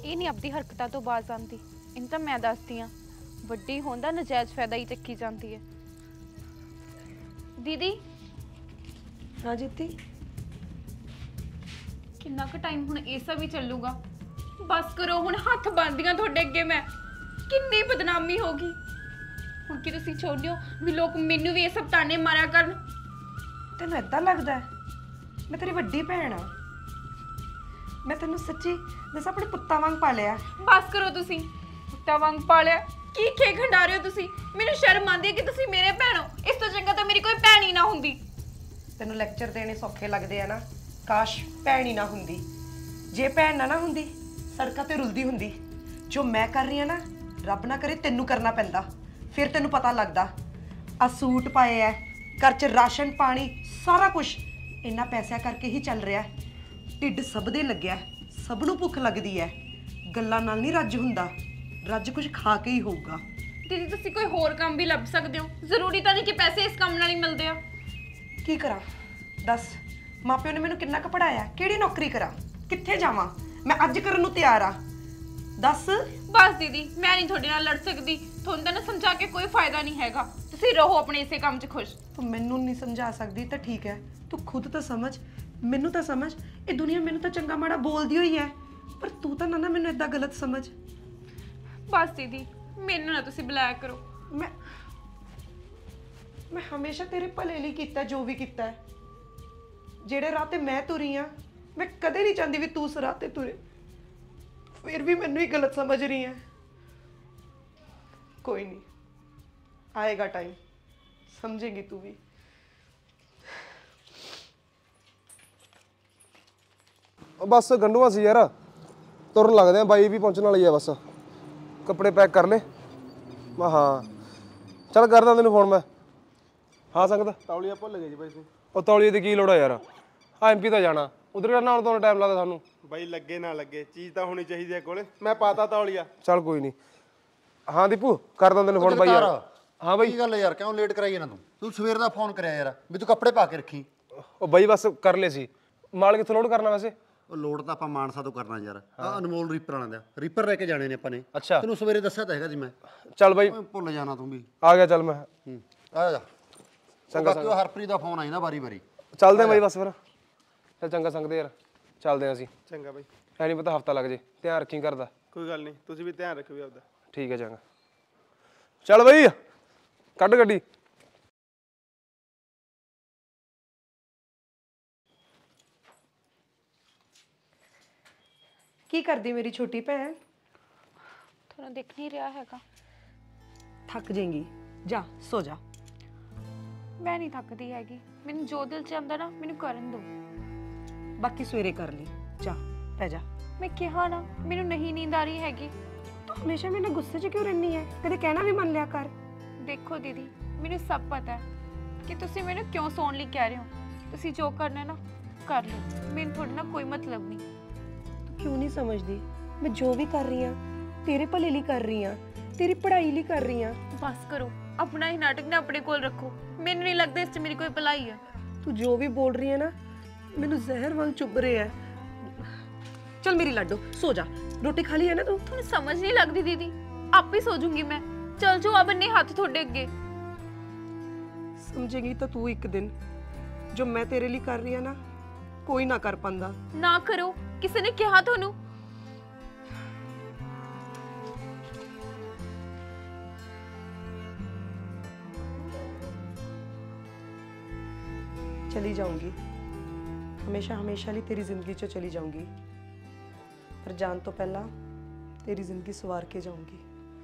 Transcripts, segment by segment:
ਇਹ ਨਹੀਂ ਆਪਦੀ ਹਰਕਤਾਂ ਤੋਂ ਬਾਜ਼ ਆਉਂਦੀ। ਇਹਨੂੰ ਤਾਂ ਮੈਂ ਦੱਸਦੀ ਹਾਂ, ਵੱਡੀ ਹੋਣ ਦਾ ਨਜਾਇਜ਼ ਫਾਇਦਾ ਹੀ ਚੱਕੀ ਜਾਂਦੀ ਹੈ। ਦੀਦੀ। हाँ जीती, किन्ना क टाइम हुण ये सब ही चलूगा? बस करो हुण, हथ बनदियां तुहाडे अगे मैं। किन्नी बदनामी होगी हुण कि तुसीं चाहुंदे हो भी लोग मैनूं भी ये सब ताने मारिया करन? तेनों इदां लगदा है मैं तेरी वड्डी भैन हाँ? मैं तेनों सच्ची दस अपने पुत्तां वांग पालिया। बस करो तुसीं, पुत्तां वांग पालिया की खे खंडा रहे हो तुसीं? मैनूं शर्म आंदी है कि तुसीं मेरे भैन हो। इस तो चंगा तो मेरी कोई भैन ही ना हुंदी। तेनों लैक्चर देने सौखे लगते हैं ना, काश भैन ही ना हुंदी। जे भैन ना हुंदी सड़कां ते रुलदी हुंदी। जो मैं कर रही हाँ ना, रब ना करे तेनों करना पैंदा, फिर तेनों पता लगदा। आ सूट पाए है, घर च राशन पानी सारा कुछ इन्ना पैसा करके ही चल रहा है। ढिड सब दे लग्या, सब नूं भुख लगदी है। गल्लां नाल नहीं रज हुंदा, रज कुछ खा के ही होऊगा। दीदी तुसीं कोई होर काम भी लभ सकदे हो, जरूरी तो नहीं कि पैसे इस काम नाल ही मिलदे आ। की करा दस, माँ प्यो ने मैनू किन्ना क पढ़ाया, किहड़ी नौकरी करा, कित्थे जावां? मैं अज करन नूं तैयार आ। दस बस दीदी मैं नहीं थोड़े नाल लड़ सकदी। तुहानूं तां ना समझा के कोई फायदा नहीं हैगा। तुसीं रहो अपने इसे काम च खुश। तू मैनू नहीं समझा सकदी तो ठीक है, तू खुद तो समझ, मैनू तो समझ। ये दुनिया मैनू तो चंगा माड़ा बोलदी हुई है, पर तू तो ना मैनू इदां गलत समझ। बस दीदी मैनू ना तुसीं बुलाया करो। मैं हमेशा तेरे भले लिए कीता जो भी कीता है। जेड़े राह ते मैं तुरी हाँ, मैं कदे नहीं चाहती भी तू उस राह ते तुरे, फिर भी मैनू ही गलत समझ रही है। कोई नहीं, आएगा टाइम, समझेगी तू भी। बस गंढूआ सी यार, तुरन लगदे आ, बाई भी पहुंचने वाली है। बस कपड़े पैक कर ले। मैं हाँ चल करदा तैनूं फोन मैं। हाँ संगत तौलिया भुल गए जी भाई। ਉਹ ਤੌਲੀਏ ਦੀ ਕੀ ਲੋੜ ਆ ਯਾਰ? ਆ ਐਮਪੀ ਤਾਂ ਜਾਣਾ, ਉਧਰ ਕਰਨਾ ਹੁਣ ਤੁਹਾਨੂੰ ਟਾਈਮ ਲੱਗਦਾ ਸਾਨੂੰ। ਬਾਈ ਲੱਗੇ ਨਾ ਲੱਗੇ ਚੀਜ਼ ਤਾਂ ਹੋਣੀ ਚਾਹੀਦੀ ਹੈ ਕੋਲੇ। ਮੈਂ ਪਾਤਾ ਤੌਲੀਆ। ਚੱਲ ਕੋਈ ਨਹੀਂ। ਹਾਂ ਦੀਪੂ ਕਰਦਾ ਤੈਨੂੰ ਫੋਨ ਬਾਈ ਯਾਰ। ਹਾਂ ਬਾਈ ਕੀ ਗੱਲ ਯਾਰ, ਕਿਉਂ ਲੇਟ ਕਰਾਈ ਇਹਨਾਂ ਤੂੰ ਸਵੇਰ ਦਾ ਫੋਨ ਕਰਿਆ ਯਾਰ ਵੀ ਤੂੰ ਕੱਪੜੇ ਪਾ ਕੇ ਰੱਖੀ। ਉਹ ਬਾਈ ਬਸ ਕਰ ਲਏ ਸੀ। ਮਾਲ ਕਿੱਥੋਂ ਲੋਡ ਕਰਨਾ ਵੈਸੇ? ਉਹ ਲੋਡ ਤਾਂ ਆਪਾਂ ਮਾਨਸਾ ਤੋਂ ਕਰਨਾ ਯਾਰ। ਆ ਅਨਮੋਲ ਰੀਪਰ ਵਾਲਿਆਂ ਦਾ ਰੀਪਰ ਲੈ ਕੇ ਜਾਣੇ ਨੇ ਆਪਾਂ ਨੇ। ਅੱਛਾ ਤੈਨੂੰ ਸਵੇਰੇ ਦੱਸਿਆ ਤਾਂ ਹੈਗਾ ਜੀ ਮੈਂ। ਚੱਲ ਬਾਈ ਭੁੱਲ ਜਾਣਾ ਤੂੰ ਵੀ। ਆ ਗਿਆ ਚੱਲ ਮੈਂ। ਆ ਜਾ ਚੰਗਾ। ਬਾਕੀ ਉਹ ਹਰਪ੍ਰੀਤ ਦਾ ਫੋਨ ਆਈ ਨਾ ਵਾਰੀ ਵਾਰੀ। ਚੱਲਦੇ ਆ ਬਾਈ ਬਸ ਫਿਰ। ਚੱਲ ਚੰਗਾ ਸੰਗਦੇ ਯਾਰ, ਚੱਲਦੇ ਆ ਅਸੀਂ। ਚੰਗਾ ਬਾਈ। ਐ ਨਹੀਂ ਪਤਾ ਹਫਤਾ ਲੱਗ ਜੇ, ਧਿਆਨ ਰੱਖੀ ਕਰਦਾ। ਕੋਈ ਗੱਲ ਨਹੀਂ, ਤੁਸੀਂ ਵੀ ਧਿਆਨ ਰੱਖਿਓ ਆਪਦਾ। ਠੀਕ ਹੈ ਚੰਗਾ। ਚੱਲ ਬਾਈ ਕੱਢ ਗੱਡੀ। की करदी मेरी छोटी भैन? थोड़ा दिख नहीं रहा हैगा। थक जाएंगी, जा सो जा। मैं नहीं थकदी हैगी, मैनूं जो दिल च आंदा ना मैनूं करन दो। बाकी सवेरे कर ली, जा पै जा। मैं कहा ना मैनूं नहीं नींद आ रही हैगी। तू हमेशा मेरे गुस्से च क्यों रहनी है? कदे कहना भी मन लिया कर। देखो दीदी मैनूं सब पता है कि तुसीं मैनूं क्यों सोण लई कह रहे हो। तुसीं जो करना है ना कर लो, मैनूं थोड़े ना कोई मतलब नहीं। क्यों नहीं समझदी? मैं जो भी कर रही हूँ तेरे भले लिए कर रही हूँ, तेरी पढ़ाई लिए कर रही हूँ। बस करो, अपना ही नाटक ना अपने कोल रखो। मैनूं नहीं लगता इस च मेरी कोई भलाई है। तू जो भी बोल रही है ना मैनू जहर वांग चुभ रहे है। चल मेरी लाडो सो जा, रोटी खा ली है ना तू? थोड़ी समझ नहीं लगती दीदी, आप ही सो जूंगी मैं। चल जो अब अन्ने हाथ थोड़े अगे। समझेगी तो तू एक दिन, जो मैं तेरे लिए कर रही है ना कोई ना कर पांदा। ना करो, किसी ने कहा थानू? चली जाऊंगी, हमेशा हमेशा लिए तेरी जिंदगी चो चली जाऊंगी, पर जान तो पहला तेरी जिंदगी सवार के जाऊंगी।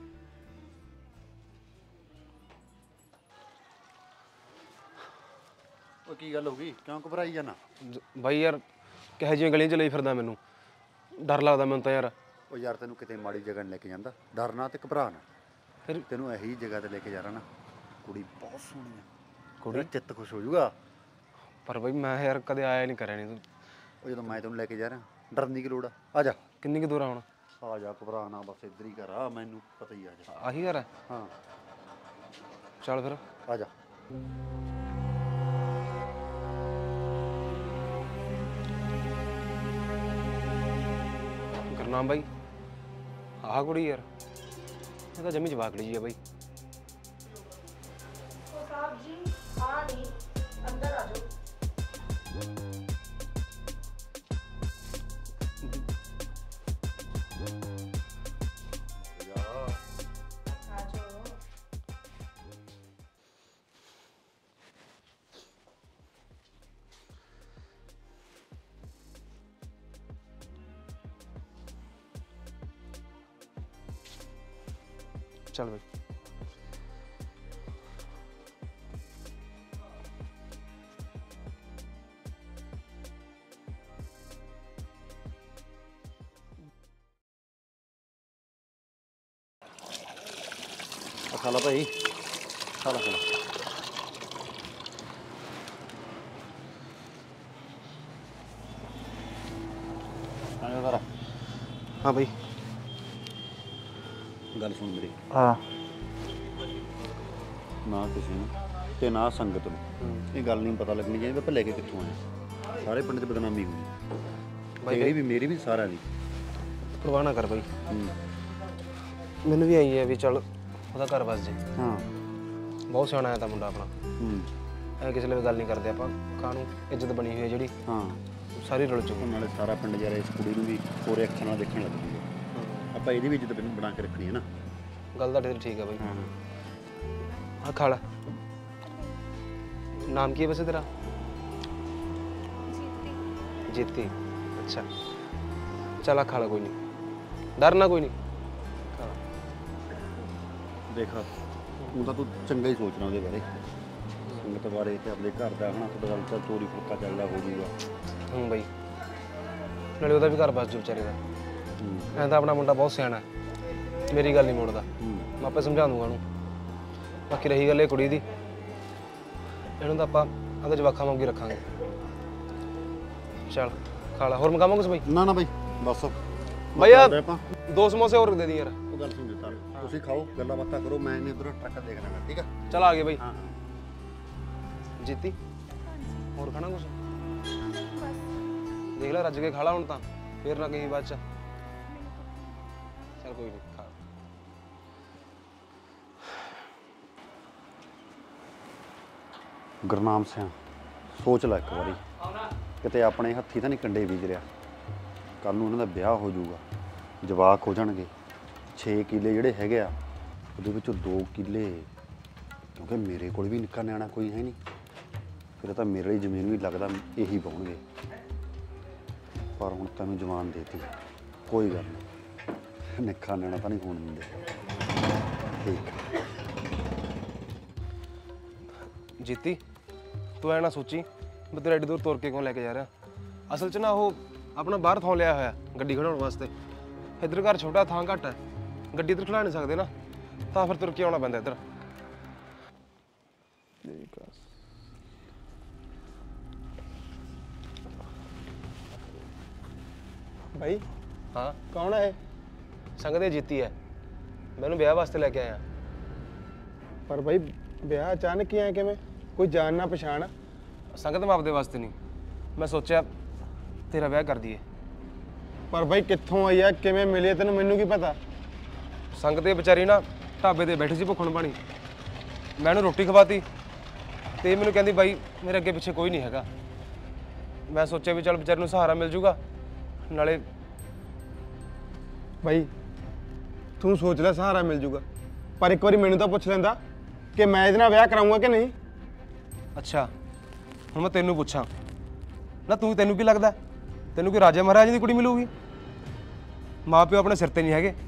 ਉਹ ਕੀ ਗੱਲ ਹੋ ਗਈ, ਕਿਉਂ ਘਬਰਾਈ ਜਾਣਾ? ਬਾਈ ਯਾਰ ਕਿਹੋ ਜਿਹੀਆਂ ਗਲੀਆਂ ਚ ਲਈ ਫਿਰਦਾ, ਮੈਨੂੰ ਡਰ ਲੱਗਦਾ ਮੈਨੂੰ ਤਾਂ ਯਾਰ। ਉਹ ਯਾਰ ਤੈਨੂੰ ਕਿਤੇ ਮਾੜੀ ਜਗ੍ਹਾ ਨਹੀਂ ਲੈ ਕੇ ਜਾਂਦਾ, ਡਰਨਾ ਤੇ ਘਬਰਾਣਾ। ਫਿਰ ਤੈਨੂੰ ਇਹੀ ਜਗ੍ਹਾ ਤੇ ਲੈ ਕੇ ਜਾ ਰਹਾ ਨਾ, ਕੁੜੀ ਬਹੁਤ ਸੋਹਣੀ ਆ, ਕੁੜੀ ਚਿੱਤ ਖੁਸ਼ ਹੋ ਜਾਊਗਾ। ਪਰ ਬਾਈ ਮੈਂ ਯਾਰ ਕਦੇ ਆਇਆ ਨਹੀਂ ਕਰਿਆ ਨਹੀਂ ਤੂੰ। ਉਹ ਜਦੋਂ ਮੈਂ ਤੈਨੂੰ ਲੈ ਕੇ ਜਾ ਰਿਹਾ, ਡਰਨ ਦੀ ਕੀ ਲੋੜ ਆ ਜਾ। ਕਿੰਨੀ ਕੁ ਦੂਰ ਆ ਹੁਣ? ਆ ਜਾ, ਘਬਰਾਣਾ ਬਸ ਇੱਧਰ ਹੀ ਕਰ ਆ, ਮੈਨੂੰ ਪਤਾ ਹੀ ਆ ਜਾ। ਆਹੀ ਘਰ ਹੈ? ਹਾਂ ਚੱਲ ਫਿਰ ਆ ਜਾ। ਗੁਰਨਾਮ ਬਾਈ ਆਹ ਕੁੜੀ ਯਾਰ ਇਹ ਤਾਂ ਜਮੀ ਜਵਾਕੜੀ ਜੀ ਆ ਬਾਈ। ਸਾਹਿਬ ਜੀ ਆ ਨਹੀਂ, ਅੰਦਰ ਆ ਜਾਓ। ਚੱਲ ਬਾਈ। ਖਾ ਲਾ ਭਾਈ, ਖਾ ਲਾ ਖਾ ਲਾ। ਆਇਆ ਸਾਰਾ। ਹਾਂ ਬਾਈ। ਗੱਲ ਸੁਣ ਮੇਰੀ, ਹਾਂ ਨਾ ਕਿਸੇ ਨੂੰ ਤੇ ਨਾ ਸੰਗਤ ਨੂੰ ਇਹ ਗੱਲ ਨਹੀਂ ਪਤਾ ਲੱਗਣੀ ਚਾਹੀਦੀ ਆਪਾਂ ਲੈ ਕੇ ਕਿੱਥੋਂ ਆਏ। ਸਾਰੇ ਪਿੰਡ 'ਚ ਬਦਨਾਮੀ ਹੋਈ ਤੇਰੀ ਵੀ ਮੇਰੀ ਵੀ ਸਾਰਿਆਂ ਦੀ। ਪਰਵਾਹ ਨਾ ਕਰ ਬਾਈ, ਮੈਨੂੰ ਵੀ ਆਈ ਹੈ ਵੀ ਚੱਲ ਉਹਦਾ ਘਰ ਵਸ ਜੇ। ਹਾਂ ਬਹੁਤ ਸਿਆਣਾ ਹੈ ਤਾਂ ਮੁੰਡਾ ਆਪਣਾ। ਐ ਕਿਸੇ ਲਈ ਵੀ ਗੱਲ ਨਹੀਂ ਕਰਦੇ ਆਪਾਂ, ਕਾਹਨੂੰ ਇੱਜ਼ਤ ਬਣੀ ਹੋਈ ਹੈ ਜਿਹੜੀ ਹਾਂ ਸਾਰੀ ਰੁਲ ਚੁੱਕੀ। ਨਾਲੇ ਸਾਰਾ ਪਿੰਡ ਯਾਰ ਇਸ ਕੁੜੀ ਨੂੰ ਵੀ ਪੂਰੇ ਅੱਖਾਂ ਨਾਲ ਦੇਖਣ ਲੱਗ ਜੂਗਾ। ਆਪਾਂ ਇਹਦੀ ਵੀ ਇੱਜ਼ਤ ਬਣਾ ਕੇ ਰੱਖਣੀ ਹੈ ਨਾ। ਗੱਲ ਤਾਂ ਠੀਕ ਹੈ ਬਾਈ। ਹਾਂ ਆ ਖਾ ਲੈ। ਨਾਮ ਕੀ ਹੈ ਵੈਸੇ ਤੇਰਾ? ਜੀਤੀ। ਅੱਛਾ ਚੱਲ ਆ ਖਾ ਲੈ, ਕੋਈ ਨਹੀਂ ਡਰਨਾ ਕੋਈ ਨਹੀਂ। ਦੇਖ ਉਹ ਤਾਂ ਤੂੰ ਚੰਗਾ ਹੀ ਸੋਚਣਾ ਉਹਦੇ ਬਾਰੇ, ਸੰਗਤ ਬਾਰੇ ਤੇ ਆਪਣੇ ਘਰ ਦਾ ਹਨਾ। ਤੁਹਾਡਾ ਗੱਲ ਤਾਂ ਚੋਰੀ ਫੁੱਕਾ ਚੱਲਦਾ ਹੋ ਜੂਗਾ। ਬਾਈ ਨਾਲੇ ਉਹਦਾ ਵੀ ਘਰ ਬਸ ਜੂ ਵਿਚਾਰੇ ਦਾ। ਐਂ ਤਾਂ ਆਪਣਾ ਮੁੰਡਾ ਬਹੁਤ ਸਿਆਣਾ, ਮੇਰੀ ਗੱਲ ਨਹੀਂ ਮੋੜਦਾ। ਮੈਂ ਆਪੇ ਸਮਝਾ ਦੂੰਗਾ ਉਹਨੂੰ। ਬਾਕੀ ਰਹੀ ਗੱਲ ਇਹ ਕੁੜੀ ਦੀ, ਇਹਨੂੰ ਤਾਂ ਆਪਾਂ ਆਪਦੇ ਜਵਾਕਾਂ ਵਾਂਗ ਹੀ ਰੱਖਾਂਗੇ। ਚੱਲ ਖਾ ਲਾ। ਹੋਰ ਮੰਗਾਵਾਂਗੇ ਬਾਈ? ਨਾ ਨਾ ਬਾਈ ਬਸ ਬਾਈ ਆ ਆਪਾਂ 2 ਸਮੋਸੇ ਹੋਰ ਦੇ ਦੀ ਯਾਰ। ਉਹ ਗੱਲ ਸੁਣ ਦਿੱਤਾ, ਤੁਸੀਂ ਖਾਓ ਗੱਲਾਂ ਬਾਤਾਂ ਕਰੋ, ਮੈਂ ਇਹਨੇ ਉਧਰ ਟਰੱਕ ਦੇਖ ਲੈਣਾ। ਠੀਕ ਆ ਚੱਲ ਆ ਗਏ ਬਾਈ। ਹਾਂ ਜੀਤੀ ਹੋਰ ਖਾਣਾ ਕੁਛ? ਦੇਖ ਲੈ ਰੱਜ ਕੇ ਖਾ ਲਾ ਹੁਣ ਤਾਂ, ਫੇਰ ਨਾ ਕਹੀਂ ਬਾਅਦ ਚ। ਚੱਲ ਕੋਈ ਨਹੀਂ ਖਾ। ਗੁਰਨਾਮ ਸਿੰਘ ਸੋਚ ਲੈ ਇੱਕ ਵਾਰੀ, ਕਿਤੇ ਆਪਣੇ ਹੱਥੀ ਤਾਂ ਨਹੀਂ ਕੰਡੇ ਬੀਜ ਰਿਹਾ। ਕੱਲ ਨੂੰ ਉਹਨਾਂ ਦਾ ਵਿਆਹ ਹੋ ਜਾਊਗਾ, ਜਵਾਕ ਹੋ ਜਾਣਗੇ। 6 ਕਿੱਲੇ ਜਿਹੜੇ ਹੈਗੇ ਆ ਉਹਦੇ ਵਿੱਚੋਂ 2 ਕਿੱਲੇ, ਕਿਉਂਕਿ ਮੇਰੇ ਕੋਲ ਵੀ ਨਿੱਕਾ ਨਿਆਣਾ ਕੋਈ ਹੈ ਨਹੀਂ, ਫਿਰ ਤਾਂ ਮੇਰੇ ਲਈ ਜ਼ਮੀਨ ਵੀ ਲੱਗਦਾ ਇਹੀ ਪਾਉਣਗੇ। ਪਰ ਹੁਣ ਤੈਨੂੰ ਜਵਾਨ ਦੇਤੀ, ਕੋਈ ਗੱਲ ਨਹੀਂ, ਨਿੱਕਾ ਨਿਆਣਾ ਤਾਂ ਨਹੀਂ ਹੋਣ ਦਿੰਦੇ। ਠੀਕ ਜੀਤੀ ਤੂੰ ਐ ਨਾ ਸੋਚੀ ਵੀ ਤੇਰਾ ਐਡੀ ਦੂਰ ਤੁਰ ਕੇ ਕਿਉਂ ਲੈ ਕੇ ਜਾ ਰਿਹਾ। ਅਸਲ 'ਚ ਨਾ ਉਹ ਆਪਣਾ ਬਾਹਰ ਥਾਂ ਲਿਆ ਹੋਇਆ ਗੱਡੀ ਖੜਾਉਣ ਵਾਸਤੇ। ਇੱਧਰ ਘਰ ਛੋਟਾ, ਥਾਂ ਘੱਟ ਹੈ, ਗੱਡੀ ਇੱਧਰ ਖੜਾ ਨਹੀਂ ਸਕਦੇ ਨਾ, ਤਾਂ ਫਿਰ ਤੁਰ ਕੇ ਆਉਣਾ ਪੈਂਦਾ ਇੱਧਰ। भाई ਹਾਂ कौन है? ਸੰਗਤ ਇਹ ਜੀਤੀ ਹੈ, ਮੈਨੂੰ ਵਿਆਹ ਵਾਸਤੇ ਲੈ ਕੇ ਆਇਆ। पर भाई ब्याह अचानक ही आया कि मैं कोई जान ना पछाण? ਸੰਗਤ ਮੈਂ ਆਪਦੇ ਵਾਸਤੇ ਨਹੀਂ, ਮੈਂ ਸੋਚਿਆ ਤੇਰਾ ਵਿਆਹ ਕਰ ਦਈਏ। पर भाई कित्थों आई है किवें मिले तेन मैनू की पता? ਸੰਗਤ ਇਹ ਵਿਚਾਰੀ ਨਾ ਢਾਬੇ ਤੇ ਬੈਠੀ ਸੀ ਭੁੱਖਣ ਪਾਣੀ, ਮੈਂ ਉਹਨੂੰ ਰੋਟੀ ਖਵਾਤੀ ਤੇ ਮੈਨੂੰ ਕਹਿੰਦੀ ਬਾਈ ਮੇਰੇ ਅੱਗੇ ਪਿੱਛੇ ਕੋਈ ਨਹੀਂ ਹੈਗਾ। ਮੈਂ ਸੋਚਿਆ ਵੀ ਚੱਲ ਵਿਚਾਰੀ ਨੂੰ ਸਹਾਰਾ ਮਿਲ ਜੂਗਾ, ਨਾਲੇ भाई तू सोच ले सहारा मिल जूगा, पर एक बार मैनू तो पुछ लेंदा कि मैं इहदे नाल ब्याह कराऊंगा कि नहीं। ਅੱਛਾ ਹੁਣ ਮੈਂ ਤੈਨੂੰ ਪੁੱਛਾਂ ਨਾ, ਤੈਨੂੰ ਕੀ ਲੱਗਦਾ ਤੈਨੂੰ ਕੋਈ ਰਾਜੇ ਮਹਾਰਾਜੇ ਦੀ ਕੁੜੀ ਮਿਲੂਗੀ? ਮਾਂ ਪਿਓ ਆਪਣੇ ਸਿਰ ਤੇ ਨਹੀਂ ਹੈਗੇ,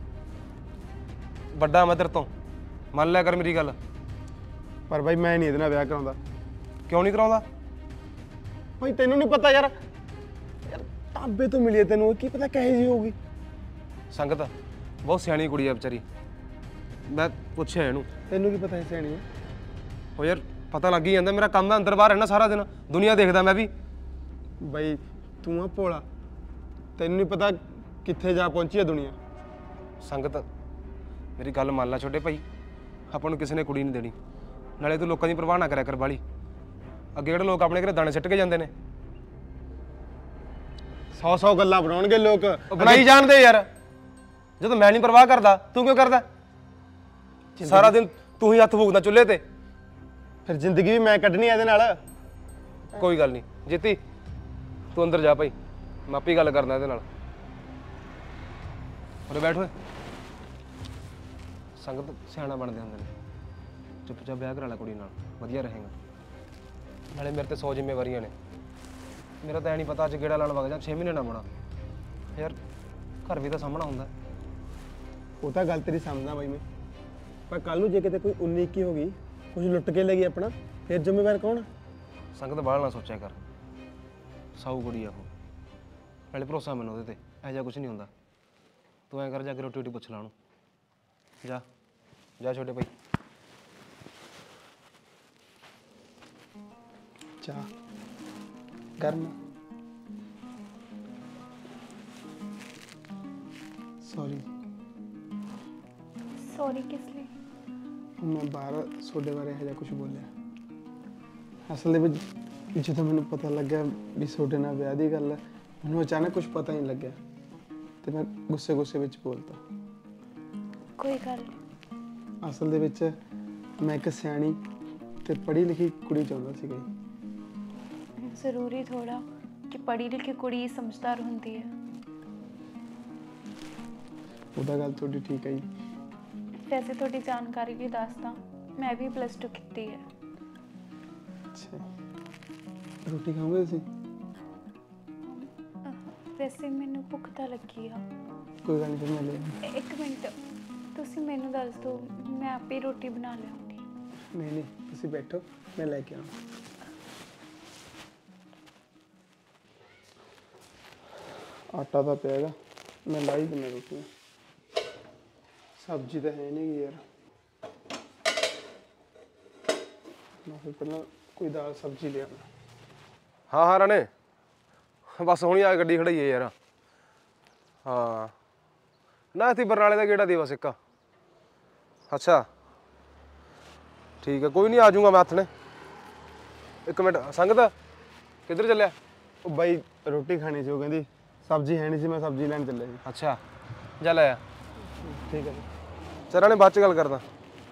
ਵੱਡਾ ਮੈਂ ਤੇਰੇ ਤੋਂ, ਮੰਨ ਲਿਆ ਕਰ ਮੇਰੀ ਗੱਲ। पर भाई मैं नहीं इहदे नाल ब्याह कराउंदा। ਕਿਉਂ ਨਹੀਂ ਕਰਾਉਂਦਾ? भाई तेनू नहीं पता यार, यार ढाबे तो मिली है तेनू, की पता कहे जी होगी। ਸੰਗਤ ਬਹੁਤ ਸਿਆਣੀ ਕੁੜੀ ਆ ਵਿਚਾਰੀ, ਮੈਂ ਪੁੱਛਿਆ ਇਹਨੂੰ। तेनू की पता है सियाणी है? ਉਹ ਯਾਰ ਪਤਾ ਲੱਗ ਹੀ ਜਾਂਦਾ, ਮੇਰਾ ਕੰਮ ਹੈ ਅੰਦਰ ਬਾਹਰ ਰਹਿਣਾ ਸਾਰਾ ਦਿਨ, ਦੁਨੀਆ ਦੇਖਦਾ ਮੈਂ ਵੀ। भाई तू आ भोला, तेनू नहीं पता कित्थे जा पहुंची है दुनिया। ਸੰਗਤ ਮੇਰੀ ਗੱਲ ਮੰਨ ਲੈ ਛੋਟੇ ਭਾਈ, ਆਪਾਂ ਨੂੰ ਕਿਸੇ ਨੇ ਕੁੜੀ ਨਹੀਂ ਦੇਣੀ, ਨਾਲੇ ਤੂੰ ਲੋਕਾਂ ਦੀ ਪਰਵਾਹ ਨਾ ਕਰਿਆ ਕਰ ਬਾਲੀ। ਅੱਗੇ ਕਿਹੜੇ ਲੋਕ ਆਪਣੇ ਘਰੇ ਦਾਣੇ ਸਿੱਟ ਕੇ ਜਾਂਦੇ ਨੇ। 100 ਗੱਲਾਂ ਬਣਾਉਣਗੇ ਲੋਕ। ਉਹ ਬਣਾਈ ਜਾਣਦੇ ਯਾਰ, ਜਦੋਂ ਮੈਂ ਨਹੀਂ ਪਰਵਾਹ ਕਰਦਾ ਤੂੰ ਕਿਉਂ ਕਰਦਾ? ਸਾਰਾ ਦਿਨ ਤੂੰ ਹੀ ਹੱਥ ਫੂਕਦਾ ਚੁੱਲ੍ਹੇ ਤੇ। ਫਿਰ ਜ਼ਿੰਦਗੀ ਵੀ ਮੈਂ ਕੱਢਣੀ ਆ ਇਹਦੇ ਨਾਲ। ਕੋਈ ਗੱਲ ਨਹੀਂ ਜੀਤੀ, ਤੂੰ ਅੰਦਰ ਜਾ ਭਾਈ, ਮੈਂ ਆਪੇ ਗੱਲ ਕਰਨਾ ਇਹਦੇ ਨਾਲ। ਉਰੇ ਬੈਠ ਓਏ। ਸੰਗਤ ਸਿਆਣਾ ਬਣਦੇ ਹੁੰਦੇ ਨੇ, ਚੁੱਪਚਾਪ ਵਿਆਹ ਕਰਾ ਲੈ ਕੁੜੀ ਨਾਲ, ਵਧੀਆ ਰਹੇਗਾ। ਨਾਲੇ ਮੇਰੇ ਤੇ 100 ਜ਼ਿੰਮੇਵਾਰੀਆਂ ਨੇ। ਮੇਰਾ ਤਾਂ ਐ ਨਹੀਂ ਪਤਾ ਅੱਜ ਗੇੜਾ ਲਾਣ ਵਗ ਜਾ 6 ਮਹੀਨੇ ਨਾ ਬਣਾ ਯਾਰ, ਘਰ ਵੀ ਤਾਂ ਸਾਹਮਣਾ ਹੁੰਦਾ। ਉਹ ਤਾਂ ਗੱਲ ਤੇਰੀ ਸਮਝਦਾ ਬਾਈ ਮੈਂ, ਪਰ ਕੱਲ ਨੂੰ ਜੇ ਕਿਤੇ ਕੋਈ 19 21 ਹੋ ਗਈ, ਕੁਝ ਲੁੱਟ ਕੇ ਲੈ ਗਈ ਆਪਣਾ, ਫਿਰ ਜ਼ਿੰਮੇਵਾਰ ਕੌਣ? ਸੰਗਤ ਬਾਹਰ ਨਾ ਸੋਚਿਆ ਕਰ, ਸਾਊ ਕੁੜੀ ਆ ਉਹ, ਨਾਲੇ ਭਰੋਸਾ ਮੈਨੂੰ ਉਹਦੇ ਤੇ, ਇਹੋ ਜਿਹਾ ਕੁਝ ਨਹੀਂ ਹੁੰਦਾ। ਤੂੰ ਐਂ ਕਰ ਜਾ ਕੇ ਰੋਟੀ ਰੋਟੀ ਪੁੱਛ ਲਾ ਉਹਨੂੰ। ਜਾ ਜਾ ਛੋਟੇ ਭਾਈ। ਚਾਹ ਗਰਮ? ਸੌਰੀ ਸੌਰੀ ਕਿਸ ਲਈ? ਮੈਂ ਬਾਹਰ ਤੁਹਾਡੇ ਬਾਰੇ ਇਹੋ ਜਿਹਾ ਕੁਝ ਬੋਲਿਆ। ਅਸਲ ਦੇ ਵਿੱਚ ਜਦੋਂ ਮੈਨੂੰ ਪਤਾ ਲੱਗਿਆ ਵੀ ਤੁਹਾਡੇ ਨਾਲ ਵਿਆਹ ਦੀ ਗੱਲ ਹੈ, ਮੈਨੂੰ ਅਚਾਨਕ ਕੁਝ ਪਤਾ ਨਹੀਂ ਲੱਗਿਆ ਤੇ ਮੈਂ ਗੁੱਸੇ ਵਿੱਚ ਬੋਲਤਾ। ਕੋਈ ਗੱਲ ਨਹੀਂ। ਅਸਲ ਦੇ ਵਿੱਚ ਮੈਂ ਇੱਕ ਸਿਆਣੀ ਤੇ ਪੜ੍ਹੀ ਲਿਖੀ ਕੁੜੀ ਚਾਹੁੰਦਾ ਸੀਗਾ ਜੀ। ਜ਼ਰੂਰੀ ਥੋੜਾ ਕਿ ਪੜ੍ਹੀ ਲਿਖੀ ਕੁੜੀ ਸਮਝਦਾਰ ਹੁੰਦੀ ਹੈ। ਉਹਦਾ ਗੱਲ ਤੁਹਾਡੀ ਠੀਕ ਹੈ ਜੀ। ਵੈਸੇ ਤੁਹਾਡੀ ਜਾਣਕਾਰੀ ਲਈ ਦੱਸਦਾ, ਮੈਂ ਵੀ +2 ਕੀਤੀ ਹੈ। ਅੱਛਾ, ਰੋਟੀ ਖਾਓਗੇ ਤੁਸੀਂ? ਵੈਸੇ ਮੈਨੂੰ ਭੁੱਖ ਤਾਂ ਲੱਗੀ ਆ। ਕੋਈ ਗੱਲ ਨਹੀਂ, ਫਿਰ ਮੈਂ ਲੈ ਆਉਂਦਾ। ਇੱਕ ਮਿੰਟ, ਤੁਸੀਂ ਮੈਨੂੰ ਦੱਸ ਦਿਓ, ਮੈਂ ਆਪੇ ਹੀ ਰੋਟੀ ਬਣਾ ਲਿਆਉਂਗੀ। ਨਹੀਂ ਤੁਸੀਂ ਬੈਠੋ, ਮੈਂ ਲੈ ਕੇ ਆਉਂਦਾ। ਆਟਾ ਤਾਂ ਪਿਆ ਹੈਗਾ, ਮੈਂ ਲਾ ਹੀ ਦਿੰਦਾ ਰੋਟੀ। ਸਬਜ਼ੀ ਤਾਂ ਹੈ ਨਹੀਂ ਯਾਰ, ਮੈਂ ਫਿਰ ਪਹਿਲਾਂ ਕੋਈ ਦਾਲ ਸਬਜ਼ੀ ਲਿਆਵਾਂ। ਹਾਂ ਹਾਂ ਰਾਣੇ, ਬਸ ਹੁਣੀ ਆ ਗੱਡੀ ਖੜਾਈ ਹੈ ਯਾਰ। ਹਾਂ ਨਾ ਇੱਥੇ ਬਰਨਾਲੇ ਦਾ ਗੇੜਾ ਦੇ ਬਸ ਇੱਕ। ਅੱਛਾ ਠੀਕ ਹੈ, ਕੋਈ ਨਹੀਂ ਆ ਜਾਊਂਗਾ ਮੈਂ ਹੱਥ ਨੇ। ਇੱਕ ਮਿੰਟ, ਸੰਗਤ ਕਿੱਧਰ ਚੱਲਿਆ? ਉਹ ਬਾਈ ਰੋਟੀ ਖਾਣੀ ਸੀ, ਉਹ ਕਹਿੰਦੀ ਸਬਜ਼ੀ ਹੈ ਨਹੀਂ ਸੀ, ਮੈਂ ਸਬਜ਼ੀ ਲੈਣ ਚੱਲਿਆ ਸੀ। ਅੱਛਾ ਜਾ ਲੈ ਆ। ਠੀਕ ਹੈ। ਚੱਲ ਰਾਣੇ ਬਾਅਦ ਚ ਗੱਲ ਕਰਦਾ।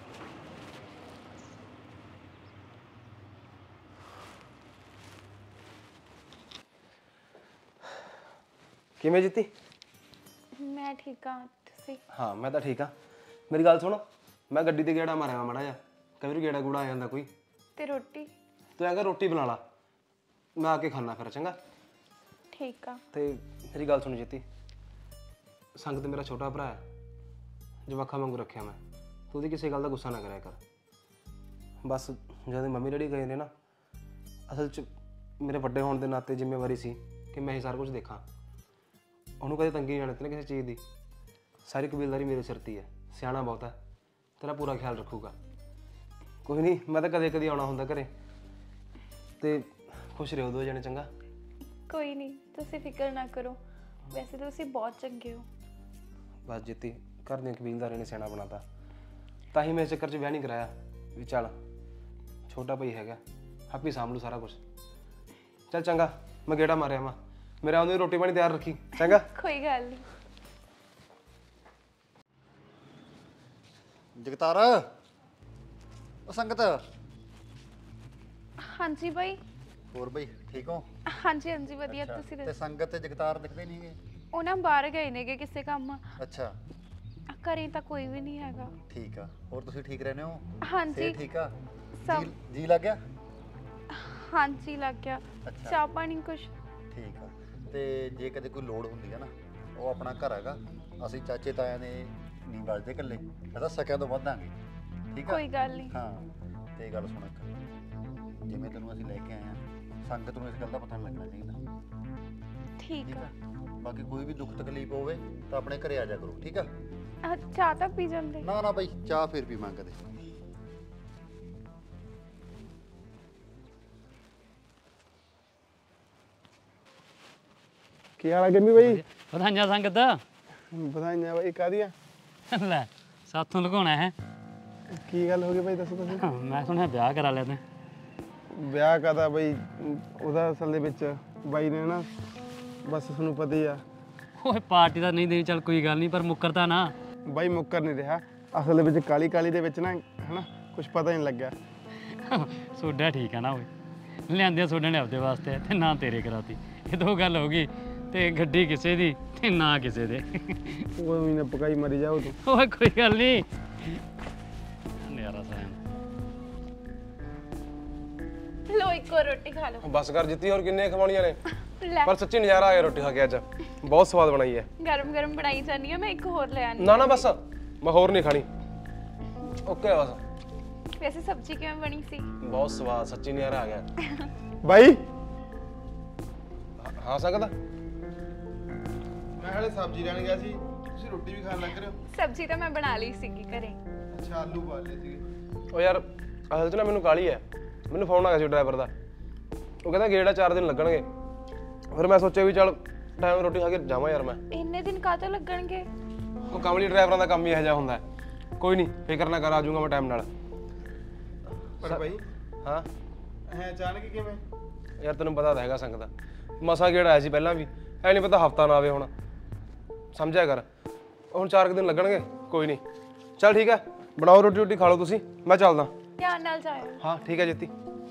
ਕਿਵੇਂ ਜੀਤੀ? ਮੈਂ ਠੀਕ ਹਾਂ, ਤੁਸੀਂ? ਹਾਂ ਮੈਂ ਤਾਂ ਠੀਕ ਆ। ਮੇਰੀ ਗੱਲ ਸੁਣ, ਮੈਂ ਗੱਡੀ ਤੇ ਗੇੜਾ ਮਾਰਿਆ ਮਾੜਾ ਜਿਹਾ, ਕਈ ਵਾਰੀ ਗੇੜਾ ਗੂੜਾ ਆ ਜਾਂਦਾ ਕੋਈ। ਤੇ ਰੋਟੀ? ਤੂੰ ਐਂ ਰੋਟੀ ਬਣਾ ਲਾ, ਮੈਂ ਆ ਕੇ ਖਾਣਾ ਫਿਰ, ਚੰਗਾ? ਠੀਕ ਆ। ਤੇ ਮੇਰੀ ਗੱਲ ਸੁਣ ਜੀਤੀ, ਸੰਗਤ ਮੇਰਾ ਛੋਟਾ ਭਰਾ ਹੈ, ਜਵਾਖਾਂ ਵਾਂਗੂ ਰੱਖਿਆ ਮੈਂ। ਤੂੰ ਉਹਦੀ ਕਿਸੇ ਗੱਲ ਦਾ ਗੁੱਸਾ ਨਾ ਕਰਿਆ ਕਰ। ਬਸ ਜਦੋਂ ਮੰਮੀ ਡੈਡੀ ਗਏ ਨੇ ਨਾ, ਅਸਲ 'ਚ ਮੇਰੇ ਵੱਡੇ ਹੋਣ ਦੇ ਨਾਤੇ ਜ਼ਿੰਮੇਵਾਰੀ ਸੀ ਕਿ ਮੈਂ ਹੀ ਸਾਰਾ ਕੁਝ ਦੇਖਾਂ। ਉਹਨੂੰ ਕਦੇ ਤੰਗੀ ਨਹੀਂ ਆਉਣ ਦਿੱਤੀ ਨਾ ਕਿਸੇ ਚੀਜ਼ ਦੀ। ਸਾਰੀ ਕਬੀਲਦਾਰੀ ਮੇਰੇ ਸਿਰ 'ਤੇ ਹੈ। ਸਿਆਣਾ ਬਹੁਤ ਹੈ, ਤੇਰਾ ਪੂਰਾ ਖਿਆਲ ਰੱਖੂਗਾ। ਕੋਈ ਨਹੀਂ, ਮੈਂ ਤਾਂ ਕਦੇ ਕਦੇ ਆਉਣਾ ਹੁੰਦਾ ਘਰੇ। ਤੇ ਖੁਸ਼ ਰਹੋ ਦੋ ਜਣੇ, ਚੰਗਾ? ਕੋਈ ਨਹੀਂ, ਤੁਸੀਂ ਫਿਕਰ ਨਾ ਕਰੋ। ਵੈਸੇ ਤੁਸੀਂ ਬਹੁਤ ਚੰਗੇ ਹੋ। ਬਸ ਜੀਤੀ, ਘਰ ਦੀਆਂ ਕਬੀਲਦਾਰੀ ਨੇ ਸਿਆਣਾ ਬਣਾਤਾ, ਤਾਂ ਹੀ ਮੈਂ ਇਸ ਚੱਕਰ 'ਚ ਵਿਆਹ ਨਹੀਂ ਕਰਾਇਆ ਵੀ ਚੱਲ ਛੋਟਾ ਭਾਈ ਹੈਗਾ, ਆਪੇ ਸਾਂਭ ਲੂ ਸਾਰਾ ਕੁਝ। ਚੱਲ ਚੰਗਾ, ਮੈਂ ਗੇੜਾ ਮਾਰਿਆ ਵਾਂ, ਮੇਰੇ ਆਉਂਦੇ ਰੋਟੀ ਪਾਣੀ ਤਿਆਰ ਰੱਖੀ, ਚੰਗਾ? ਕੋਈ ਗੱਲ ਨਹੀਂ। ਜਗਤਾਰ, ਉਹ ਸੰਗਤ। ਹਾਂਜੀ ਬਾਈ। ਹੋਰ ਬਈ ਠੀਕ ਹੋ? ਹਾਂਜੀ ਹਾਂਜੀ ਵਧੀਆ, ਤੁਸੀਂ ਤੇ ਦੱਸੋ? ਸੰਗਤ ਤੇ ਜਗਤਾਰ ਦਿਖਦੇ ਨਹੀਂਗੇ? ਉਹ ਨਾ ਬਾਹਰ ਗਏ ਨੇਗੇ ਕਿਸੇ ਕੰਮ। ਅੱਛਾ ਘਰੇ ਤਾਂ ਕੋਈ ਵੀ ਨਹੀਂ ਹੈਗਾ। ਠੀਕ ਆ, ਹੋਰ ਤੁਸੀਂ ਠੀਕ ਰਹਿੰਦੇ ਹੋ? ਹਾਂਜੀ ਸਿਹਤ ਠੀਕ ਆ? ਸਭ ਜੀ ਲੱਗ ਗਿਆ? ਹਾਂਜੀ ਲੱਗ ਗਿਆ। ਅੱਛਾ। ਚਾਹ ਪਾਣੀ ਕੁਛ? ਠੀਕ ਆ। ਤੇ ਜੇ ਕਦੇ ਕੋਈ ਲੋੜ ਹੁੰਦੀ ਹੈ ਨਾ, ਉਹ ਆਪਣਾ ਘਰ ਹੈਗਾ, ਅਸੀਂ ਚਾਚੇ ਤਾਇਆਂ ਦੇ ਨਹੀਂ ਵੱਜਦੇ ਇਕੱਲੇ, ਇਹ ਤਾਂ ਸਕਿਆਂ ਤੋਂ ਵੱਧਾਂਗੇ। ਠੀਕ ਆ? ਕੋਈ ਗੱਲ ਨਹੀਂ। ਹਾਂ ਤੇ ਗੱਲ ਸੁਣ, ਇੱਕ ਜਿਵੇਂ ਤੈਨੂੰ ਅਸੀਂ ਲੈ ਕੇ ਆਏ ਆ, ਸੰਗਤ ਨੂੰ ਇਸ ਗੱਲ ਦਾ ਪਤਾ ਨਹੀਂ ਲੱਗਣਾ ਚਾਹੀਦਾ। ਠੀਕ ਆ। ਬਾਕੀ ਕੋਈ ਵੀ ਦੁੱਖ ਤਕਲੀਫ ਹੋਵੇ ਤਾਂ ਆਪਣੇ ਘਰੇ ਆ ਜਾ ਕਰੋ, ਠੀਕ ਆ? ਚਾਹ ਤਾਂ ਪੀ ਜਾਂਦੇ? ਨਾ ਨਾ ਬਾਈ, ਚਾਹ ਫਿਰ ਵੀ ਮੰਗਦੇ। ਕੀ ਹਾਲ ਹੈ ਗੰਮੀ ਬਾਈ? ਵਧਾਈਆਂ ਸੰਗਤ। ਵਧਾਈਆਂ ਬਾਈ, ਕਾਹਦੀਆਂ? ਲੈ ਸਾਥੋਂ ਲੁਕਾਉਣਾ ਹੈ। ਕੀ ਗੱਲ ਹੋ ਗਈ ਬਾਈ, ਦੱਸੋ ਤੁਸੀਂ। ਮੈਂ ਸੁਣਿਆ ਵਿਆਹ ਕਰਾ ਲਿਆ ਤੈਂ। ਵਿਆਹ ਕਾਹਦਾ ਬਾਈ, ਉਹਦਾ ਅਸਲ ਦੇ ਵਿੱਚ ਬਾਈ ਨੇ ਨਾ, ਬਸ ਤੁਹਾਨੂੰ ਪਤਾ ਹੀ ਆ। ਓਏ ਪਾਰਟੀ ਤਾਂ ਨਹੀਂ ਦੇਣੀ, ਚੱਲ ਕੋਈ ਗੱਲ ਨਹੀਂ, ਪਰ ਮੁੱਕਰਦਾ ਨਾ। ਬਾਈ ਮੁੱਕਰ ਨਹੀਂ ਰਿਹਾ, ਅਸਲ ਦੇ ਵਿੱਚ ਕਾਲੀ ਕਾਲੀ ਦੇ ਵਿੱਚ ਨਾ ਹਨਾ ਕੁਝ ਪਤਾ ਹੀ ਨਹੀਂ ਲੱਗਿਆ। ਸੋਡਾ ਠੀਕ ਆ ਨਾ ਓਏ, ਲਿਆਂਦੇ ਸੋਡੇ ਨੇ ਆਪਦੇ ਵਾਸਤੇ ਤੇ ਨਾ ਤੇਰੇ ਕਰਾਤੀ, ਇਹ ਦੋ ਗੱਲ ਹੋ ਗਈ। ਤੇ ਗੱਡੀ ਕਿਸੇ ਦੀ ਤੇ ਨਾ ਕਿਸੇ ਦੇ। ਉਹ ਵੀ ਨਾ ਪਕਾਈ ਮਰੀ ਜਾਓ ਤੂੰ। ਓਏ ਕੋਈ ਗੱਲ ਨਹੀਂ, ਨਿਆਰਾ ਸਾਇਨ। ਲੋ ਇੱਕੋ ਰੋਟੀ ਖਾ ਲਓ। ਬਸ ਕਰ ਜਿੱਤੀ, ਹੋਰ ਕਿੰਨੇ ਖਵਾਉਣੀਆਂ ਨੇ? ਲੈ ਪਰ ਸੱਚੀ ਨਜ਼ਾਰਾ ਆ ਗਿਆ ਰੋਟੀ ਖਾ ਕੇ ਅੱਜ, ਬਹੁਤ ਸਵਾਦ ਬਣਾਈ ਹੈ। ਗਰਮ ਗਰਮ ਬਣਾਈ ਜਾਨੀ ਆ, ਮੈਂ ਇੱਕ ਹੋਰ ਲੈ ਆਨੀ। ਨਾ ਨਾ ਬਸ, ਮੈਂ ਹੋਰ ਨਹੀਂ ਖਾਣੀ। ਓਕੇ ਬਸ। ਵੈਸੇ ਸਬਜ਼ੀ ਕਿਵੇਂ ਬਣੀ ਸੀ? ਬਹੁਤ ਸਵਾਦ, ਸੱਚੀ ਨਜ਼ਾਰਾ ਆ ਗਿਆ। ਬਾਈ ਹਾਂ ਸਕਦਾ। ਮੈਂ ਹਲੇ ਸਬਜ਼ੀ ਲੈਣ ਗਿਆ ਸੀ, ਤੁਸੀਂ ਰੋਟੀ ਵੀ ਖਾਣ ਲੱਗ ਰਹੇ ਹੋ। ਸਬਜ਼ੀ ਤਾਂ ਮੈਂ ਬਣਾ ਲਈ ਸੀਗੀ ਘਰੇ। ਅੱਛਾ ਆਲੂ ਬਾਲੇ ਸੀਗੇ। ਉਹ ਯਾਰ ਅਸਲ 'ਚ ਨਾ ਮੈਨੂੰ ਕਾਹਲੀ ਹੈ, ਮੈਨੂੰ ਫੋਨ ਆ ਗਿਆ ਸੀ ਡਰਾਈਵਰ ਦਾ, ਉਹ ਕਹਿੰਦਾ ਗੇੜਾ 4 ਦਿਨ ਲੱਗਣਗੇ। ਫਿਰ ਮੈਂ ਸੋਚਿਆ ਵੀ ਚੱਲ ਟਾਈਮ ਰੋਟੀ ਖਾ ਕੇ ਜਾਵਾਂ ਯਾਰ। ਮੈਂ ਇੰਨੇ ਦਿਨ ਕਾਹਤੋਂ ਲੱਗਣਗੇ? ਉਹ ਕਮਲੀ ਡਰਾਈਵਰਾਂ ਦਾ ਕੰਮ ਹੀ ਇਹੋ ਜਿਹਾ ਹੁੰਦਾ। ਕੋਈ ਨਹੀਂ, ਫਿਕਰ ਨਾ ਕਰ, ਆ ਜਾਊਂਗਾ ਮੈਂ ਟਾਈਮ ਨਾਲ। ਪਰ ਬਾਈ ਹਾਂ ਹੈ ਅਚਾਨਕ ਕਿਵੇਂ? ਯਾਰ ਤੈਨੂੰ ਪਤਾ ਤਾਂ ਹੈਗਾ ਸੰਗ ਦਾ, ਮਸਾ ਗੇੜਾ ਆਇਆ ਸੀ ਪਹਿਲਾਂ ਵੀ, ਐ ਨਹੀਂ ਪਤਾ ਹਫਤਾ ਨਾ ਆਵੇ ਹੁਣ, ਸਮਝਿਆ ਕਰ। ਹੁਣ 4 ਦਿਨ ਲੱਗਣਗੇ, ਕੋਈ ਨਹੀਂ। ਚੱਲ ਠੀਕ ਹੈ, ਬਣਾਓ ਰੋਟੀ ਰੋਟੀ ਖਾ ਲਓ ਤੁਸੀਂ, ਮੈਂ ਚੱਲਦਾ। ਧਿਆਨ ਨਾਲ ਜਾਇਓ। ਹਾਂ ਠੀਕ ਹੈ ਜੀਤੀ।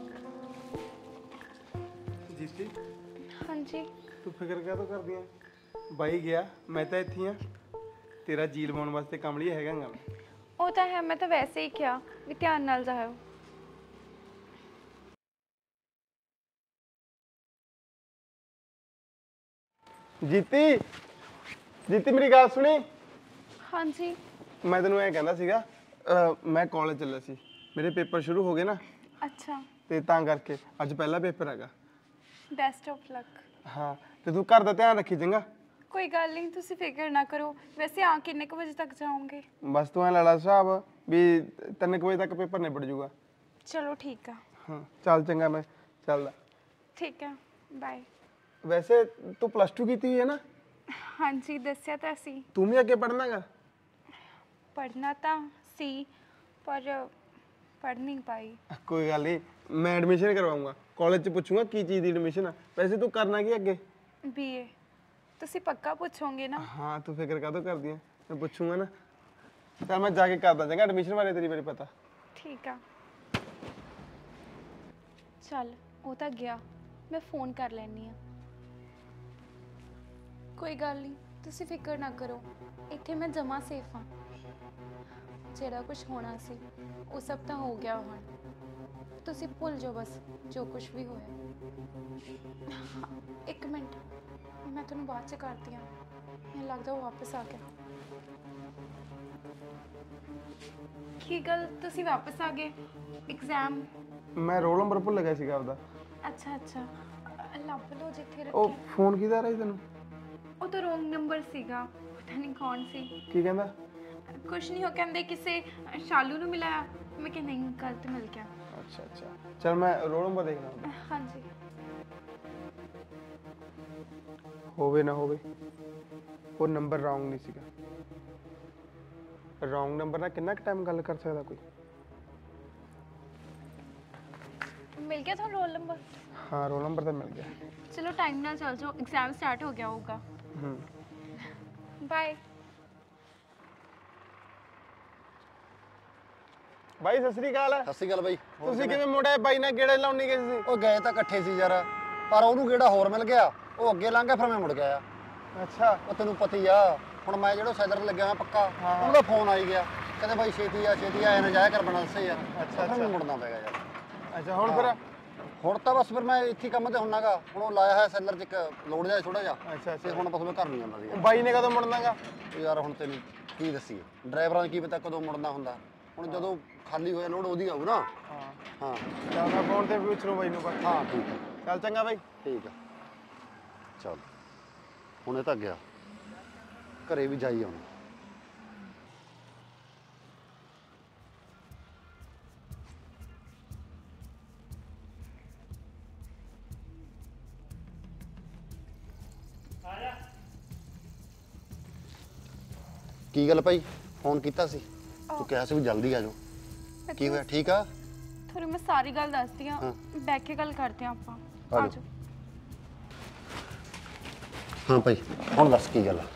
ਜੀਤੀ ਹਾਂਜੀ। ਤੂੰ ਫਿਕਰ ਕਾਹਤੋਂ ਕਰਦੀ ਆ? ਬਾਈ ਗਿਆ, ਮੈਂ ਤਾਂ ਇੱਥੇ ਆ। ਤੇਰਾ ਜੀ ਲਵਾਉਣ ਵਾਸਤੇ ਕਮਲੀ ਹੈਗਾ ਗਾ ਮੈਂ। ਉਹ ਤਾਂ ਹੈ, ਮੈਂ ਤਾਂ ਵੈਸੇ ਹੀ ਕਿਹਾ ਵੀ ਧਿਆਨ ਨਾਲ ਜਾਇਓ। ਜੀਤੀ ਜੀਤੀ ਮੇਰੀ ਗੱਲ ਸੁਣੀ। ਹਾਂਜੀ। ਮੈਂ ਤੈਨੂੰ ਐਂ ਕਹਿੰਦਾ ਸੀਗਾ, ਮੈਂ ਕਾਲਜ ਚੱਲਿਆ ਸੀ, ਮੇਰੇ ਪੇਪਰ ਸ਼ੁਰੂ ਹੋ ਗਏ ਨਾ, ਅੱਛਾ। ਤੇ ਤਾਂ ਕਰਕੇ ਅੱਜ ਪਹਿਲਾ ਪੇਪਰ ਹੈਗਾ। Best of luck. ਹਾਂ ਤੇ ਤੂੰ ਘਰ ਦਾ ਧਿਆਨ ਰੱਖੀ ਚੰਗਾ। ਕੋਈ ਗੱਲ ਨਹੀਂ, ਤੁਸੀਂ ਫਿਕਰ ਨਾ ਕਰੋ। ਵੈਸੇ ਆ ਕਿੰਨੇ ਕੁ ਵਜੇ ਤੱਕ ਜਾਓਗੇ? ਬਸ ਤੂੰ ਐ ਲਾ ਲਾ ਹਿਸਾਬ ਵੀ 3 ਵਜੇ ਤੱਕ ਪੇਪਰ ਨਿਬੜ ਜੂਗਾ। ਚਲੋ ਠੀਕ ਆ। ਹਾਂ ਚੱਲ ਚੰਗਾ, ਮੈਂ ਚੱਲਦਾ। ਠੀਕ ਆ, ਬਾਏ। ਵੈਸੇ ਤੂੰ +2 ਕੀਤੀ ਹੋਈ ਹੈ ਨਾ? ਹਾਂਜੀ ਦੱਸਿਆ ਤਾਂ ਸੀ। ਤੂੰ ਵੀ ਅੱਗੇ ਪੜ੍ਹਨਾਗਾ? ਪੜ੍ਹਨਾ ਤਾਂ ਸੀ ਪਰ ਪੜ੍ਹ ਨਹੀਂ ਪਾਈ। ਕੋਈ ਗੱਲ ਨਹੀਂ, ਮੈਂ ਐਡਮਿਸ਼ਨ ਕਰਵਾਉਂਗਾ ਕਾਲਜ 'ਚ। ਪੁੱਛੂੰਗਾ ਕੀ ਚੀਜ਼ ਦੀ ਐਡਮਿਸ਼ਨ ਆ। ਵੈਸੇ ਤੂੰ ਕਰਨਾ ਕੀ ਅੱਗੇ? ਬੀਏ। ਤੁਸੀਂ ਪੱਕਾ ਪੁੱਛੋਗੇ ਨਾ? ਹਾਂ ਤੂੰ ਫਿਕਰ ਕਾਹਤੋਂ ਕਰਦੀ ਆ, ਮੈਂ ਪੁੱਛੂੰਗਾ ਨਾ। ਚੱਲ ਮੈਂ ਜਾ ਕੇ ਕਰਦਾ ਚੰਗਾ ਐਡਮਿਸ਼ਨ ਬਾਰੇ ਤੇਰੀ ਬਾਰੇ ਪਤਾ। ਠੀਕ ਆ। ਚੱਲ ਉਹ ਤਾਂ ਗਿਆ, ਮੈਂ ਫੋਨ ਕਰ ਲੈਣੀ ਆ। ਕੋਈ ਗੱਲ ਨਹੀਂ, ਤੁਸੀਂ ਫਿਕਰ ਨਾ ਕਰੋ, ਇੱਥੇ ਮੈਂ ਜਮਾ ਸੇਫ ਹਾਂ। ਜਿਹੜਾ ਕੁਝ ਹੋਣਾ ਸੀ ਉਹ ਸਭ ਤਾਂ ਹੋ ਗਿਆ ਹੁਣ। ਤੁਸੀਂ ਭੁੱਲ ਜਾਓ ਬਸ ਜੋ ਕੁਝ ਵੀ ਹੋਇਆ। ਇੱਕ ਮਿੰਟ, ਮੈਂ ਤੁਹਾਨੂੰ ਬਾਅਦ ਚ ਕਰਦੀ ਹਾਂ। ਮੈਨੂੰ ਲੱਗਦਾ ਉਹ ਵਾਪਸ ਆ ਗਿਆ। ਕੀ ਗੱਲ, ਤੁਸੀਂ ਵਾਪਸ ਆ ਗਏ? ਐਗਜ਼ਾਮ? ਮੈਂ ਰੋਲ ਨੰਬਰ ਭੁੱਲ ਗਿਆ ਸੀਗਾ ਆਪਦਾ। ਅੱਛਾ ਅੱਛਾ, ਲੱਭ ਲਓ ਜਿੱਥੇ ਉਹ ਰੱਖਿਆ। ਫੋਨ ਕਿਹਦਾ ਰਿਹਾ ਸੀ ਤੈਨੂੰ? ਉਹ ਤਾਂ ਰੋਂਗ ਨੰਬਰ ਸੀਗਾ, ਪਤਾ ਨਹੀਂ ਕੌਣ ਸੀ। ਕੀ ਕਹਿੰਦਾ? ਕੁਛ ਨਹੀਂ, ਉਹ ਕਹਿੰਦੇ ਕਿਸੇ ਸ਼ਾਲੂ ਨੂੰ ਮਿਲਾਇਆ। ਮੈਂ ਕਿਹਾ ਨਹੀਂ, ਗਲਤ ਮਿਲ ਗਿਆ। ਅੱਛਾ ਅੱਛਾ, ਚਲ ਮੈਂ ਰੋਲ ਨੰਬਰ ਦੇਖਦਾ ਉਹਦਾ। ਹਾਂਜੀ। ਹੋਵੇ ਨਾ ਹੋਵੇ, ਉਹ ਨੰਬਰ ਰੌਂਗ ਨਹੀਂ ਸੀਗਾ। ਰੌਂਗ ਨੰਬਰ ਨਾਲ ਕਿੰਨਾ ਕੁ ਟਾਈਮ ਗੱਲ ਕਰ ਸਕਦਾ ਕੋਈ? ਮਿਲ ਗਿਆ ਤੁਹਾਨੂੰ ਰੋਲ ਨੰਬਰ? ਹਾਂ ਰੋਲ ਨੰਬਰ ਤਾਂ ਮਿਲ ਗਿਆ। ਚਲੋ ਟਾਈਮ ਨਾਲ ਚੱਲ ਜਾਓ, ਐਗਜ਼ਾਮ ਸਟਾਰਟ ਹੋ ਗਿਆ ਹੋਊਗਾ। ਬਾਏ। ਬਾਈ ਸਤਿ ਸ੍ਰੀ ਅਕਾਲ। ਸਤਿ ਸ਼੍ਰੀ ਅਕਾਲ ਬਾਈ। ਤੁਸੀਂ ਕਿਵੇਂ ਮੁੰਡੇ ਬਾਈ ਨਾਲ ਗੇੜੇ ਲਾਉਣ ਨਹੀਂ ਗਏ ਸੀ? ਉਹ ਗਏ ਤਾਂ ਇਕੱਠੇ ਸੀ ਯਾਰ, ਪਰ ਉਹਨੂੰ ਕਿਹੜਾ ਹੋਰ ਮਿਲ ਗਿਆ, ਉਹ ਅੱਗੇ ਲੰਘ ਗਿਆ, ਫਿਰ ਮੈਂ ਮੁੜ ਗਿਆ। ਅੱਛਾ। ਉਹ ਤੈਨੂੰ ਪਤਾ ਹੀ ਆ, ਹੁਣ ਮੈਂ ਜਿਹੜਾ ਸੈਲਰ ਲੱਗਿਆ ਮੈਂ ਪੱਕਾ, ਉਹਦਾ ਫੋਨ ਆਈ ਗਿਆ, ਕਹਿੰਦੇ ਬਾਈ ਛੇਤੀ ਆ ਐ ਨਾ ਜਾਇਆ ਕਰ, ਬਣਾ ਦੱਸੇ ਯਾਰ। ਅੱਛਾ ਫਿਰ ਮੁੜਨਾ ਪੈਗਾ ਯਾਰ। ਅੱਛਾ ਹੁਣ ਫਿਰ? ਹੁਣ ਤਾਂ ਬਸ ਫਿਰ ਮੈਂ ਇੱਥੇ ਕੰਮ ਤੇ ਹੁੰਨਾਗਾ। ਹੁਣ ਉਹ ਲਾਇਆ ਹੋਇਆ ਸੈਲਰ 'ਚ ਇੱਕ ਲੋਡ ਜਾਏ ਥੋੜਾ ਜਿਹਾ। ਅੱਛਾ ਤੇ ਹੁਣ ਬਸ ਮੈਂ ਘਰ ਨਹੀਂ ਜਾਂਦਾ ਸੀ। ਬਾਈ ਨੇ ਕਦੋਂ ਮੁੜਨਾਗਾ? ਯਾਰ ਹੁਣ ਤੈਨੂੰ ਕੀ ਦੱਸੀਏ, ਡਰਾਈਵਰਾਂ ਨੂੰ ਕੀ ਪਤਾ ਕਦੋਂ ਮੁੜਨਾ ਹੁੰਦਾ। ਹੁਣ ਜਦੋਂ ਖਾਲੀ ਹੋਇਆ ਲੋਡ ਉਹਦੀ ਆਊ ਨਾ। ਹਾਂ ਹਾਂ ਚੱਲ ਮੈਂ ਫੋਨ ਤੇ ਪੁੱਛ ਲੂ ਬਾਈ ਨੂੰ। ਹਾਂ ਠੀਕ ਹੈ, ਚੱਲ ਚੰਗਾ ਬਾਈ। ਠੀਕ ਆ। ਚੱਲ ਹੁਣ ਇਹ ਤਾਂ ਗਿਆ, ਘਰੇ ਵੀ ਜਾਈ ਆਉਣਾ। ਕੀ ਗੱਲ ਭਾਈ, ਫੋਨ ਕੀਤਾ ਸੀ? ਤੂੰ ਕਿਹਾ ਸੀ ਵੀ ਜਲਦੀ ਆ ਜਾਓ। ਕੀ ਹੋਇਆ, ਠੀਕ ਆ? ਤੁਹਾਨੂੰ ਮੈਂ ਸਾਰੀ ਗੱਲ ਦੱਸਦੀ ਹਾਂ, ਬੈਠ ਕੇ ਗੱਲ ਕਰਦੇ ਹਾਂ ਆਪਾਂ। ਆ ਜਾਓ। ਹਾਂ ਭਾਈ ਹੁਣ ਦੱਸ ਕੀ ਗੱਲ ਆ?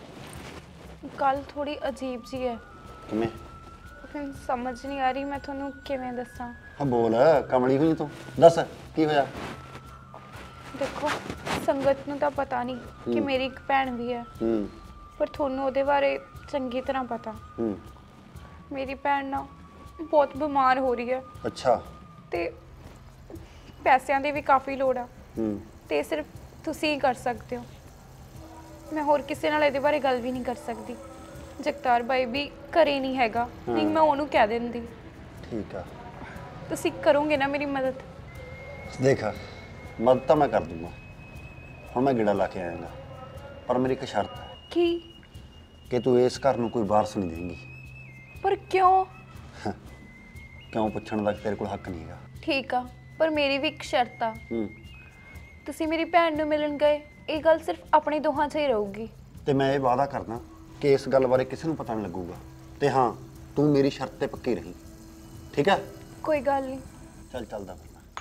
ਗੱਲ ਥੋੜੀ ਅਜੀਬ ਜੀ ਹੈ। ਕਿਵੇਂ? ਮੈਨੂੰ ਸਮਝ ਨਹੀਂ ਆ ਰਹੀ ਮੈਂ ਤੁਹਾਨੂੰ ਕਿਵੇਂ ਦੱਸਾਂ। ਹਾਂ ਬੋਲ, ਕਮਲੀ ਹੋਈ ਤੂੰ, ਦੱਸ ਕੀ ਹੋਇਆ? ਦੇਖੋ ਸੰਗਤ ਨੂੰ ਤਾਂ ਪਤਾ ਨਹੀਂ ਕਿ ਮੇਰੀ ਇੱਕ ਭੈਣ ਵੀ ਹੈ, ਹੂੰ ਪਰ ਤੁਹਾਨੂੰ ਉਹਦੇ ਬਾਰੇ ਚੰਗੀ ਤਰ੍ਹਾਂ ਪਤਾ। ਹੂੰ ਮੇਰੀ ਭੈਣ ਨਾ ਬਹੁਤ ਬਿਮਾਰ ਹੋ ਰਹੀ ਹੈ ਅੱਛਾ। ਤੇ ਪੈਸਿਆਂ ਦੀ ਵੀ ਕਾਫੀ ਲੋੜ ਆ, ਹੂੰ ਤੇ ਸਿਰਫ ਤੁਸੀਂ ਹੀ ਕਰ ਸਕਦੇ ਹੋ। ਮੈਂ ਹੋਰ ਕਿਸੇ ਨਾਲ ਇਹਦੇ ਬਾਰੇ ਗੱਲ ਵੀ ਨਹੀਂ ਕਰ ਸਕਦੀ। ਜਗਤਾਰ ਬਾਈ ਵੀ ਘਰੇ ਨਹੀਂ ਹੈਗਾ, ਨਹੀਂ ਮੈਂ ਉਹਨੂੰ ਕਹਿ ਦਿੰਦੀ। ਠੀਕ ਆ, ਤੁਸੀਂ ਕਰੋਗੇ ਨਾ ਮੇਰੀ ਮਦਦ? ਦੇਖ ਮਦਦ ਤਾਂ ਮੈਂ ਕਰ ਦੂੰਗਾ। ਹੁਣ ਮੈਂ ਗੇੜਾ ਲਾ ਕੇ ਆਇਆਗਾ, ਪਰ ਮੇਰੀ ਇੱਕ ਸ਼ਰਤ ਹੈ ਕੀ? ਕਿ ਤੂੰ ਇਸ ਘਰ ਨੂੰ ਕੋਈ ਵਾਰਸ ਨਹੀਂ ਦੇਂਗੀ। ਪਰ ਕਿਉਂ? ਕਿਉਂ ਪੁੱਛਣ ਦਾ ਤੇਰੇ ਕੋਲ ਹੱਕ ਨਹੀਂ ਹੈਗਾ। ਠੀਕ ਆ, ਪਰ ਮੇਰੀ ਵੀ ਇੱਕ ਸ਼ਰਤ ਆ। ਹੂੰ ਤੁਸੀਂ ਮੇਰੀ ਭੈਣ ਨੂੰ ਮਿਲਣ ਗਏ, ਇਹ ਗੱਲ ਸਿਰਫ ਆਪਣੇ ਦੋਹਾਂ 'ਚ ਹੀ ਰਹੂਗੀ। ਤੇ ਮੈਂ ਇਹ ਵਾਅਦਾ ਕਰਦਾ ਕਿ ਇਸ ਗੱਲ ਬਾਰੇ ਕਿਸੇ ਨੂੰ ਪਤਾ ਨਹੀਂ ਲੱਗੂਗਾ। ਤੇ ਹਾਂ, ਤੂੰ ਮੇਰੀ ਸ਼ਰਤ ਤੇ ਪੱਕੀ ਰਹੀ, ਠੀਕ ਹੈ? ਕੋਈ ਗੱਲ ਨਹੀਂ। ਚੱਲ ਚੱਲਦਾ ਫਿਰ ਮੈਂ।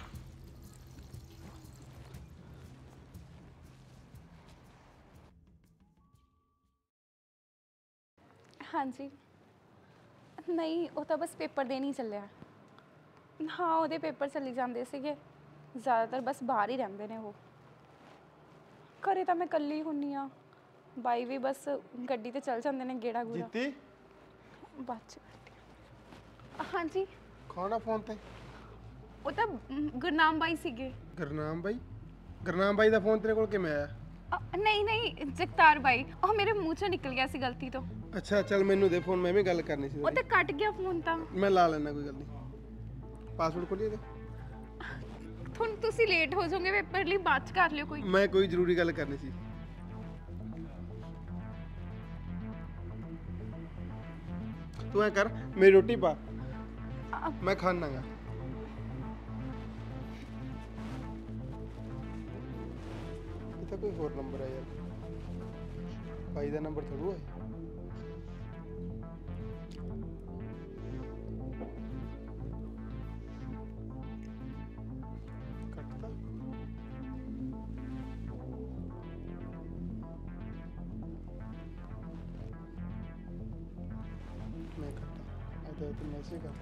ਹਾਂਜੀ, ਨਹੀਂ ਉਹ ਤਾਂ ਬਸ ਪੇਪਰ ਦੇਣ ਹੀ ਚੱਲਿਆ। ਹਾਂ ਉਹਦੇ ਪੇਪਰ ਚੱਲੀ ਜਾਂਦੇ ਸੀਗੇ, ਜ਼ਿਆਦਾਤਰ ਬਸ ਬਾਹਰ ਹੀ ਰਹਿੰਦੇ ਨੇ ਉਹ। ਘਰੇ ਤਾਂ ਮੈਂ ਇਕੱਲੀ ਹੁੰਨੀ ਆ, ਬਾਈ ਵੀ ਬਸ ਗੱਡੀ ਤੇ ਚੱਲ ਜਾਂਦੇ ਨੇ ਗੇੜਾ ਗੂੜਾ। ਜੀਤੀ ਬਾਅਦ 'ਚ ਕਰਦੀ ਹਾਂ। ਹਾਂਜੀ, ਕੌਣ ਆ ਫੋਨ ਤੇ? ਉਹ ਤਾਂ ਗੁਰਨਾਮ ਬਾਈ ਸੀਗੇ। ਗੁਰਨਾਮ ਬਾਈ? ਗੁਰਨਾਮ ਬਾਈ ਦਾ ਫੋਨ ਤੇਰੇ ਕੋਲ ਕਿਵੇਂ ਆਇਆ? ਨਹੀਂ ਨਹੀਂ, ਜਗਤਾਰ ਬਾਈ, ਉਹ ਮੇਰੇ ਮੂੰਹ 'ਚੋਂ ਨਿਕਲ ਗਿਆ ਸੀ ਗਲਤੀ ਤੋਂ। ਅੱਛਾ ਚੱਲ ਮੈਨੂੰ ਦੇ ਫੋਨ, ਮੈਂ ਵੀ ਗੱਲ ਕਰਨੀ ਸੀ। ਉਹ ਤਾਂ ਕੱਟ ਗਿਆ ਫੋਨ ਤਾਂ। ਮੈਂ ਲਾ ਲੈਣਾ, ਕੋਈ ਗੱਲ ਨਹੀਂ। ਪਾਸਵਰਡ ਖੋਲੀਏ ਤੇ ਹੁਣ ਤੁਸੀਂ ਲੇਟ ਹੋ ਜਾਓਗੇ ਪੇਪਰ ਲਈ, ਬਾਅਦ 'ਚ ਕਰ ਲਿਓ ਕੋਈ। ਮੈਂ ਕੋਈ ਜ਼ਰੂਰੀ ਗੱਲ ਕਰਨੀ ਸੀ। ਤੂੰ ਐ ਕਰ, ਮੇਰੀ ਰੋਟੀ ਪਾ, ਮੈਂ ਖਾਣਾਗਾ। ਇਹ ਤਾਂ ਕੋਈ ਹੋਰ ਨੰਬਰ ਹੈ ਯਾਰ, ਭਾਈ ਦਾ ਨੰਬਰ ਥੋੜੂ ਹੈ। ਕੱਟਦਾ ਮੈਂ ਕੱਟਾ ਇਹਦਾ ਤੇ ਮੈਸੇਜ ਕਰ।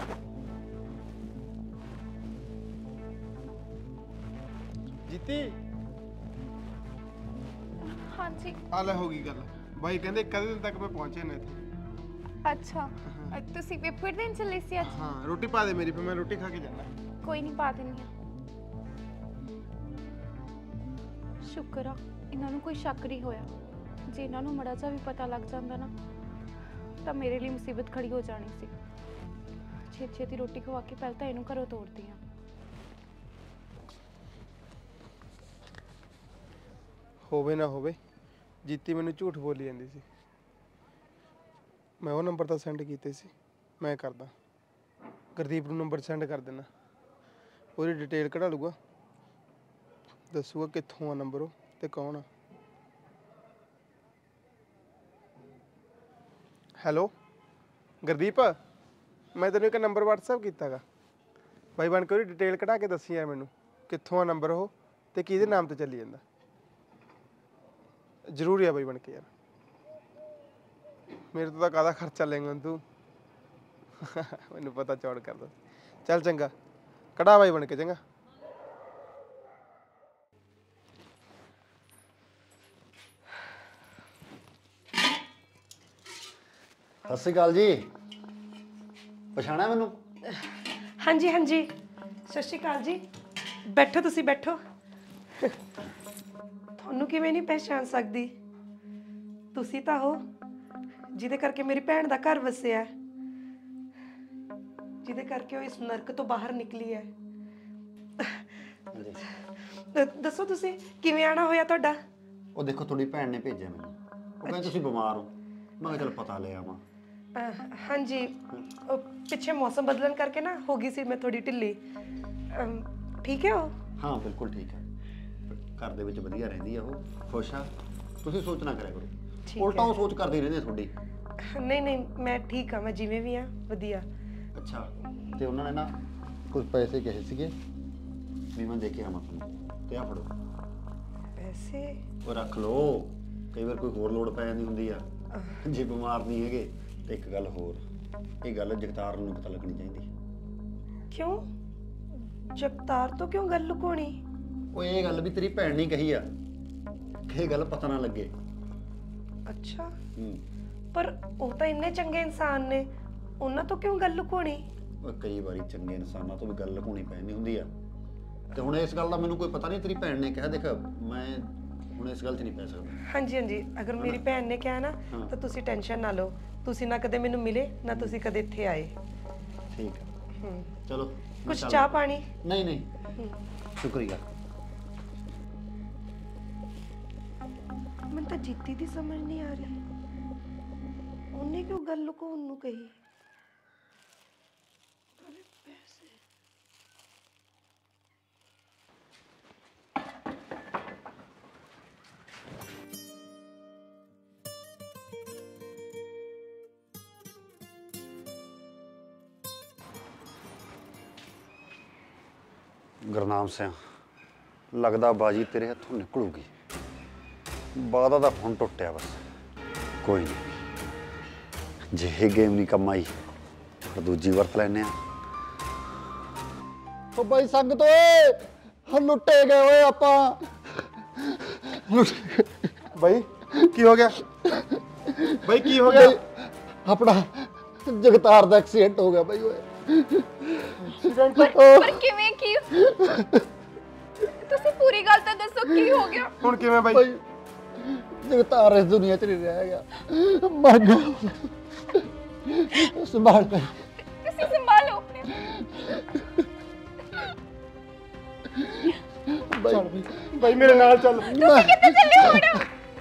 ਜੀਤੀ ਹਾਂਜੀ। ਆ ਲੈ, ਹੋ ਗਈ ਗੱਲ। ਬਾਈ ਕਹਿੰਦੇ ਕਦੇ ਦਿਨ ਤੱਕ ਮੈਂ ਪਹੁੰਚਿਆ ਨਾ ਇੱਥੇ। ਅੱਛਾ, ਤੁਸੀਂ ਪੇਪਰ ਦੇਣ ਚੱਲੇ ਸੀ ਅੱਜ? ਹਾਂ, ਰੋਟੀ ਪਾ ਦੇ ਮੇਰੀ, ਫਿਰ ਮੈਂ ਰੋਟੀ ਖਾ ਕੇ ਜਾਣਾ। ਕੋਈ ਨਹੀਂ, ਪਾ ਦਿੰਦੀ ਹਾਂ। ਸ਼ੁਕਰ ਆ ਇਹਨਾਂ ਨੂੰ ਕੋਈ ਸ਼ੱਕ ਨਹੀਂ ਹੋਇਆ। ਜੇ ਇਹਨਾਂ ਨੂੰ ਮੜਾ ਜਿਹਾ ਵੀ ਪਤਾ ਲੱਗ ਜਾਂਦਾ ਨਾ, ਤਾਂ ਮੇਰੇ ਲਈ ਮੁਸੀਬਤ ਖੜੀ ਹੋ ਜਾਣੀ ਸੀ। ਛੇਤੀ ਛੇਤੀ ਰੋਟੀ ਖਵਾ ਕੇ ਪਹਿਲਾਂ ਤਾਂ ਇਹਨੂੰ ਘਰੋਂ ਤੋਰਦੀ ਹਾਂ। ਹੋਵੇ ਨਾ ਹੋਵੇ, ਜੀਤੀ ਮੈਨੂੰ ਝੂਠ ਬੋਲੀ ਜਾਂਦੀ ਸੀ। ਮੈਂ ਉਹ ਨੰਬਰ ਤਾਂ ਸੈਂਡ ਕੀਤੇ ਸੀ, ਮੈਂ ਕਰਦਾ। ਗੁਰਦੀਪ ਨੂੰ ਨੰਬਰ ਸੈਂਡ ਕਰ ਦੇਣਾ, ਉਹਦੀ ਡਿਟੇਲ ਕਢਾ ਲੂਗਾ, ਦੱਸੂਗਾ ਕਿੱਥੋਂ ਆ ਨੰਬਰ ਉਹ ਤੇ ਕੌਣ ਆ। ਹੈਲੋ ਗੁਰਦੀਪ, ਮੈਂ ਤੈਨੂੰ ਇੱਕ ਨੰਬਰ WhatsApp ਕੀਤਾਗਾ। ਬਾਈ ਬਣ ਕੇ ਉਹਦੀ ਡਿਟੇਲ ਕਢਾ ਕੇ ਦੱਸੀ ਯਾਰ ਮੈਨੂੰ, ਕਿੱਥੋਂ ਆ ਨੰਬਰ ਉਹ ਤੇ ਕਿਹਦੇ ਨਾਮ ਤੇ ਚੱਲੀ ਜਾਂਦਾ। ਜ਼ਰੂਰੀ ਆ ਬਾਈ ਬਣ ਕੇ ਯਾਰ, ਮੇਰੇ ਤੋਂ ਤਾਂ ਕਾਹਦਾ ਖਰਚਾ ਲੈਂਗਾ ਤੂੰ। ਮੈਨੂੰ ਪਤਾ ਚੌੜ ਕਰਦਾ। ਚੱਲ ਚੰਗਾ, ਕਢਾ ਬਾਈ ਬਣ ਕੇ, ਚੰਗਾ। ਸਤਿ ਸ਼੍ਰੀ ਅਕਾਲ ਜੀ, ਪਛਾਣਿਆ ਮੈਨੂੰ? ਹਾਂਜੀ ਹਾਂਜੀ, ਸਤਿ ਸ਼੍ਰੀ ਅਕਾਲ ਜੀ। ਬੈਠੋ, ਤੁਸੀਂ ਬੈਠੋ। ਤੁਹਾਨੂੰ ਕਿਵੇਂ ਨਹੀਂ ਪਹਿਚਾਨ ਸਕਦੀ? ਤੁਸੀਂ ਤਾਂ ਹੋ ਜਿਹਦੇ ਕਰਕੇ ਮੇਰੀ ਭੈਣ ਦਾ ਘਰ ਵਸਿਆ, ਜਿਹਦੇ ਕਰਕੇ ਉਹ ਇਸ ਨਰਕ ਤੋਂ ਬਾਹਰ ਨਿਕਲੀ ਹੈ। ਦੱਸੋ ਤੁਸੀਂ ਕਿਵੇਂ ਆਣਾ ਹੋਇਆ ਤੁਹਾਡਾ? ਉਹ ਦੇਖੋ ਤੁਹਾਡੀ ਭੈਣ ਨੇ ਭੇਜਿਆ ਮੈਨੂੰ, ਉਹ ਕਹਿੰਦੀ ਤੁਸੀਂ ਬਿਮਾਰ ਹੋ। ਮੈਂ ਕਿਹਾ ਚੱਲ ਪਤਾ ਲੈ ਆਵਾਂ। ਹਾਂਜੀ, ਉਹ ਪਿੱਛੇ ਮੌਸਮ ਬਦਲਣ ਕਰਕੇ ਨਾ ਹੋ ਗਈ ਸੀ ਮੈਂ ਥੋੜੀ ਢਿੱਲੀ। ਠੀਕ ਹੈ ਉਹ? ਹਾਂ ਬਿਲਕੁਲ ਠੀਕ ਹੈ, ਘਰ ਦੇ ਵਿੱਚ ਵਧੀਆ ਰਹਿੰਦੀ ਆ ਉਹ, ਖੁਸ਼ ਆ। ਤੁਸੀਂ ਸੋਚ ਨਾ ਕਰਿਆ ਕਰੋ, ਉਲਟਾ ਉਹ ਸੋਚ ਕਰਦੀ ਰਹਿੰਦੀ ਤੁਹਾਡੀ। ਨਹੀਂ ਨਹੀਂ, ਮੈਂ ਠੀਕ ਆ, ਮੈਂ ਜਿਵੇਂ ਵੀ ਆ ਵਧੀਆ। ਅੱਛਾ, ਤੇ ਉਹਨਾਂ ਨੇ ਨਾ ਕੁਝ ਪੈਸੇ ਕਹੇ ਸੀਗੇ ਵੀ ਮੈਂ ਦੇ ਕੇ ਆਵਾਂ ਤੁਹਾਨੂੰ, ਤੇ ਆ ਫੜੋ ਪੈਸੇ। ਉਹ ਰੱਖ ਲਓ, ਕਈ ਵਾਰ ਕੋਈ ਹੋਰ ਲੋੜ ਪੈ ਜਾਂਦੀ ਹੁੰਦੀ ਆ। ਜੇ ਬਿਮਾਰ ਨਹੀਂ ਹੈਗੇ ਤੇ ਇੱਕ ਗੱਲ ਹੋਰ, ਇਹ ਗੱਲ ਜਗਤਾਰ ਨੂੰ ਪਤਾ ਲੱਗਣੀ ਚਾਹੀਦੀ। ਕਿਉਂ? ਜਗਤਾਰ ਤੋਂ ਕਿਉਂ ਗੱਲ ਲੁਕਾਉਣੀ? ਉਹ ਇਹ ਗੱਲ ਵੀ ਤੇਰੀ ਭੈਣ ਨੇ ਕਹੀ ਆ ਕਿ ਇਹ ਗੱਲ ਪਤਾ ਨਾ ਲੱਗੇ। ਅੱਛਾ, ਹੂੰ। ਪਰ ਉਹ ਤਾਂ ਇੰਨੇ ਚੰਗੇ ਇਨਸਾਨ ਨੇ, ਉਹਨਾਂ ਤੋਂ ਕਿਉਂ ਗੱਲ ਲੁਕਾਉਣੀ? ਉਹ ਕਈ ਵਾਰੀ ਚੰਗੇ ਇਨਸਾਨਾਂ ਤੋਂ ਵੀ ਗੱਲ ਲੁਕਾਉਣੀ ਪੈਂਦੀ ਹੁੰਦੀ ਆ, ਤੇ ਹੁਣ ਇਸ ਗੱਲ ਦਾ ਮੈਨੂੰ ਕੋਈ ਪਤਾ ਨਹੀਂ। ਤੇਰੀ ਭੈਣ ਨੇ ਕਿਹਾ, ਦੇਖ ਮੈਂ ਹੁਣ ਇਸ ਗੱਲ 'ਚ ਨਹੀਂ ਪੈ ਸਕਦਾ। ਹਾਂਜੀ ਹਾਂਜੀ, ਅਗਰ ਮੇਰੀ ਭੈਣ ਨੇ ਕਿਹਾ ਨਾ ਤਾਂ ਤੁਸੀਂ ਟੈਨਸ਼ਨ ਨਾ ਲਓ। ਤੁਸੀਂ ਨਾ ਕਦੇ ਮੈਨੂੰ ਮਿਲੇ, ਨਾ ਤੁਸੀਂ ਕਦੇ ਇੱਥੇ ਆਏ। ਠੀਕ ਹੈ, ਚਲੋ। ਕੁਛ ਚਾਹ ਪਾਣੀ? ਨਹੀਂ ਨਹੀਂ, ਸ਼ੁਕਰੀਆ। ਮੈਨੂੰ ਤਾਂ ਜੀਤੀ ਦੀ ਸਮਝ ਨਹੀਂ ਆ ਰਹੀ, ਉਹਨੇ ਕਿਉਂ ਗੱਲ ਲੁਕਾਉਣ ਨੂੰ ਕਹੀ? ਗੁਰਨਾਮ ਸਿੰਘ, ਲੱਗਦਾ ਬਾਜੀ ਤੇਰੇ ਹੱਥੋਂ ਨਿਕਲੂਗੀ। ਬਾਦਾ ਦਾ ਫੋਨ ਟੁੱਟਿਆ ਬਸ। ਕੋਈ ਨਹੀਂ, ਜੇ ਇਹ ਗੇਮ ਨਹੀਂ ਕੰਮ ਆਈ ਫਿਰ ਦੂਜੀ ਵਰਤ ਲੈਨੇ ਆ। ਓ ਬਾਈ ਸੰਗਤ ਓਏ, ਲੁੱਟੇ ਗਏ ਓਏ ਆਪਾਂ। ਬਾਈ ਕੀ ਹੋ ਗਿਆ? ਬਾਈ ਕੀ ਹੋ ਗਿਆ? ਆਪਣਾ ਜਗਤਾਰ ਦਾ ਐਕਸੀਡੈਂਟ ਹੋ ਗਿਆ ਬਾਈ ਓਏ। ਪਰ ਕਿਵੇਂ ਕੀ? ਤੁਸੀਂ ਪੂਰੀ ਗੱਲ ਤਾਂ ਦੱਸੋ, ਕੀ ਹੋ ਗਿਆ? ਹੁਣ ਕਿਵੇਂ ਬਾਈ? ਬਾਈ ਜਗਤਾਰ ਇਸ ਦੁਨੀਆ 'ਚ ਨਹੀਂ ਰਹਿ ਗਿਆ, ਮਰ ਗਿਆ। ਸੰਭਾਲ ਕੇ ਤੁਸੀਂ ਸੰਭਾਲੋ ਆਪਣੇ। ਬਾਈ ਬਾਈ ਮੇਰੇ ਨਾਲ ਚੱਲ। ਤੁਸੀਂ ਕਿੱਥੇ ਚੱਲੇ ਹੋ ਮੈਡਮ?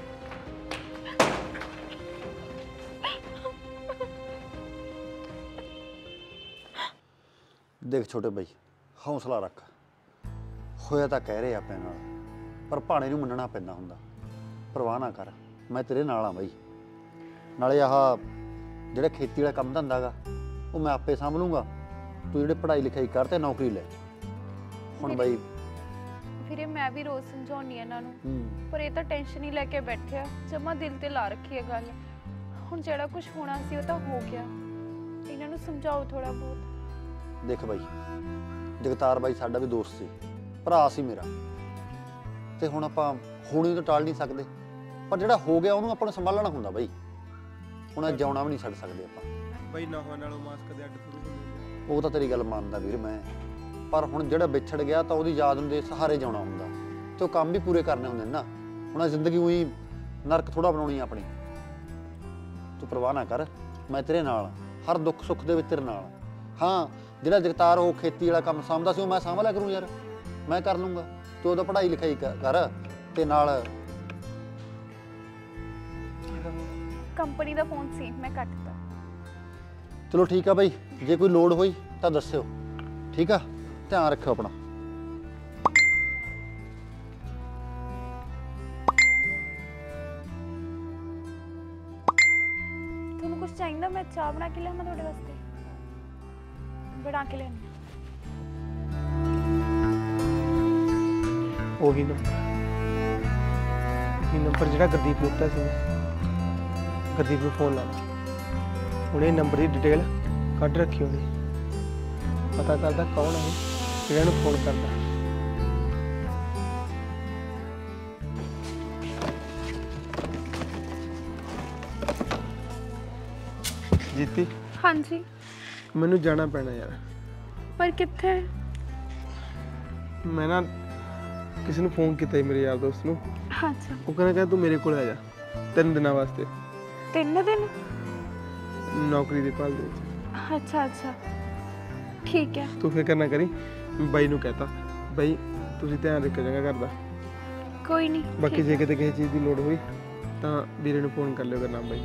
ਦੇਖ ਛੋਟੇ ਬਾਈ, ਹੌਸਲਾ ਰੱਖ। ਹੋਇਆ ਤਾਂ ਕਹਿ ਰਹੇ ਆਪਣੇ ਨਾਲ, ਪਰ ਭਾਣੇ ਨੂੰ ਮੰਨਣਾ ਪੈਂਦਾ ਹੁੰਦਾ। ਪਰਵਾਹ ਨਾ ਕਰ, ਮੈਂ ਤੇਰੇ ਨਾਲ ਆ ਬਾਈ। ਨਾਲੇ ਆਹ ਜਿਹੜਾ ਖੇਤੀ ਵਾਲਾ ਕੰਮ ਧੰਦਾ ਗਾ, ਉਹ ਮੈਂ ਆਪੇ ਸਾਂਭ ਲੂੰਗਾ। ਤੂੰ ਜਿਹੜੇ ਪੜ੍ਹਾਈ ਲਿਖਾਈ ਕਰ ਤੇ ਨੌਕਰੀ ਲੈ। ਹੁਣ ਬਾਈ ਵੀਰੇ, ਮੈਂ ਵੀ ਰੋਜ਼ ਸਮਝਾਉਣੀ ਇਹਨਾਂ ਨੂੰ, ਪਰ ਇਹ ਤਾਂ ਟੈਨਸ਼ਨ ਹੀ ਲੈ ਕੇ ਬੈਠੇ ਆ। ਜਮਾ ਦਿਲ ਤੇ ਲਾ ਰੱਖੀ ਹੈ ਗੱਲ। ਹੁਣ ਜਿਹੜਾ ਕੁਝ ਹੋਣਾ ਸੀ ਉਹ ਤਾਂ ਹੋ ਗਿਆ। ਇਹਨਾਂ ਨੂੰ ਸਮਝਾਓ ਥੋੜਾ ਬਹੁਤ। ਦੇਖ ਬਾਈ, ਜਗਤਾਰ ਬਾਈ ਸਾਡਾ ਵੀ ਦੋਸਤ ਸੀ, ਭਰਾ ਸੀ ਮੇਰਾ, ਤੇ ਹੁਣ ਆਪਾਂ ਹੋਣੀ ਤਾਂ ਟਾਲ ਨਹੀਂ ਸਕਦੇ, ਪਰ ਜਿਹੜਾ ਹੋ ਗਿਆ ਉਹਨੂੰ ਆਪਾਂ ਨੂੰ ਸੰਭਾਲਣਾ ਹੁੰਦਾ ਬਾਈ। ਹੁਣ ਜਿਉਣਾ ਵੀ ਨਹੀਂ ਛੱਡ ਸਕਦੇ ਆਪਾਂ ਬਾਈ। ਨਹਾਂ ਨਾਲੋਂ ਮਾਸ ਕਦੇ ਅੱਡ ਥੋੜ੍ਹੀ ਹੁੰਦੇ। ਉਹ ਤਾਂ ਤੇਰੀ ਗੱਲ ਮੰਨਦਾ ਵੀਰ ਮੈਂ, ਪਰ ਹੁਣ ਜਿਹੜਾ ਵਿਛੜ ਗਿਆ ਤਾਂ ਉਹਦੀ ਯਾਦ ਨੂੰ ਦੇ ਸਹਾਰੇ ਜਾਣਾ ਹੁੰਦਾ, ਤੇ ਉਹ ਕੰਮ ਵੀ ਪੂਰੇ ਕਰਨੇ ਹੁੰਦੇ ਨੇ ਨਾ। ਹੁਣ ਜ਼ਿੰਦਗੀ ਉਹੀ ਨਰਕ ਥੋੜਾ ਬਣਾਉਣੀ ਆਪਣੀ। ਤੂੰ ਪਰਵਾਹ ਨਾ ਕਰ, ਮੈਂ ਤੇਰੇ ਨਾਲ, ਹਰ ਦੁੱਖ ਸੁੱਖ ਦੇ ਵਿੱਚ ਤੇਰੇ ਨਾਲ। ਹਾਂ, ਜਿਹੜਾ ਜਗਤਾਰ ਉਹ ਖੇਤੀ ਵਾਲਾ ਕੰਮ ਸਾਂਭਦਾ ਸੀ, ਉਹ ਮੈਂ ਸਾਂਭ ਲਿਆ ਕਰੂੰ ਯਾਰ, ਮੈਂ ਕਰ ਲੂੰਗਾ। ਤੂੰ ਉਹਦਾ ਪੜ੍ਹਾਈ ਲਿਖਾਈ ਕਰ, ਤੇ ਨਾਲ ਕੰਪਨੀ ਦਾ ਫੋਨ ਸੀ, ਮੈਂ ਕੱਟਤਾ। ਚਲੋ ਠੀਕ ਆ ਬਾਈ, ਜੇ ਕੋਈ ਲੋੜ ਹੋਈ ਤਾਂ ਦੱਸਿਓ, ਠੀਕ ਆ? ਧਿਆਨ ਰੱਖਿਓ ਆਪਣਾ। ਤੁਹਾਨੂੰ ਕੁਝ ਚਾਹੀਦਾ? ਮੈਂ ਚਾਹ ਬਣਾ ਕੇ ਲਿਆਵਾਂ ਤੁਹਾਡੇ ਵਾਸਤੇ? ਬਣਾ ਕੇ ਲਿਆਉਂਦੀ। ਉਹੀ ਨੰਬਰ ਜਿਹੜਾ ਗੁਰਦੀਪ ਨੂੰ ਦਿੱਤਾ ਸੀ। ਗੁਰਦੀਪ ਨੂੰ ਫੋਨ ਲਾਉਣਾ, ਉਹਨੇ ਨੰਬਰ ਦੀ ਡਿਟੇਲ ਕੱਢ ਰੱਖੀ ਹੋਣੀ। ਪਤਾ ਕਰਦਾ ਕੌਣ ਹੈ ਜਿਹੜਾ ਇਹਨੂੰ ਫੋਨ ਕਰਦਾ। ਜੀਤੀ, ਹਾਂਜੀ। ਮੈਨੂੰ ਜਾਣਾ ਪੈਣਾ ਯਾਰ। ਪਰ ਕਿੱਥੇ? ਮੈਂ ਨਾ ਕਿਸੇ ਨੂੰ ਫੋਨ ਕੀਤਾ ਸੀ, ਮੇਰੇ ਯਾਰ ਦੋਸਤ ਨੂੰ। ਅੱਛਾ। ਉਹ ਕਹਿੰਦਾ ਤੂੰ ਮੇਰੇ ਕੋਲ ਆ ਜਾ 3 ਦਿਨਾਂ ਵਾਸਤੇ। 3 ਦਿਨ? ਨੌਕਰੀ ਦੀ ਭਾਲ ਦੇ ਵਿੱਚ। ਅੱਛਾ ਅੱਛਾ, ਠੀਕ ਹੈ। ਤੂੰ ਫਿਕਰ ਨਾ ਕਰੀ, ਬਾਈ ਨੂੰ ਕਹਤਾ, ਬਾਈ ਤੁਸੀਂ ਧਿਆਨ ਰੱਖਿਓ ਜਗ੍ਹਾ ਕਰਦਾ। ਕੋਈ ਨਹੀਂ। ਬਾਕੀ ਜੇ ਕਿਤੇ ਕਿਸੇ ਚੀਜ਼ ਦੀ ਲੋੜ ਹੋਈ ਤਾਂ ਵੀਰੇ ਨੂੰ ਫੋਨ ਕਰ ਲਿਓ ਕਰਨਾ ਬਾਈ।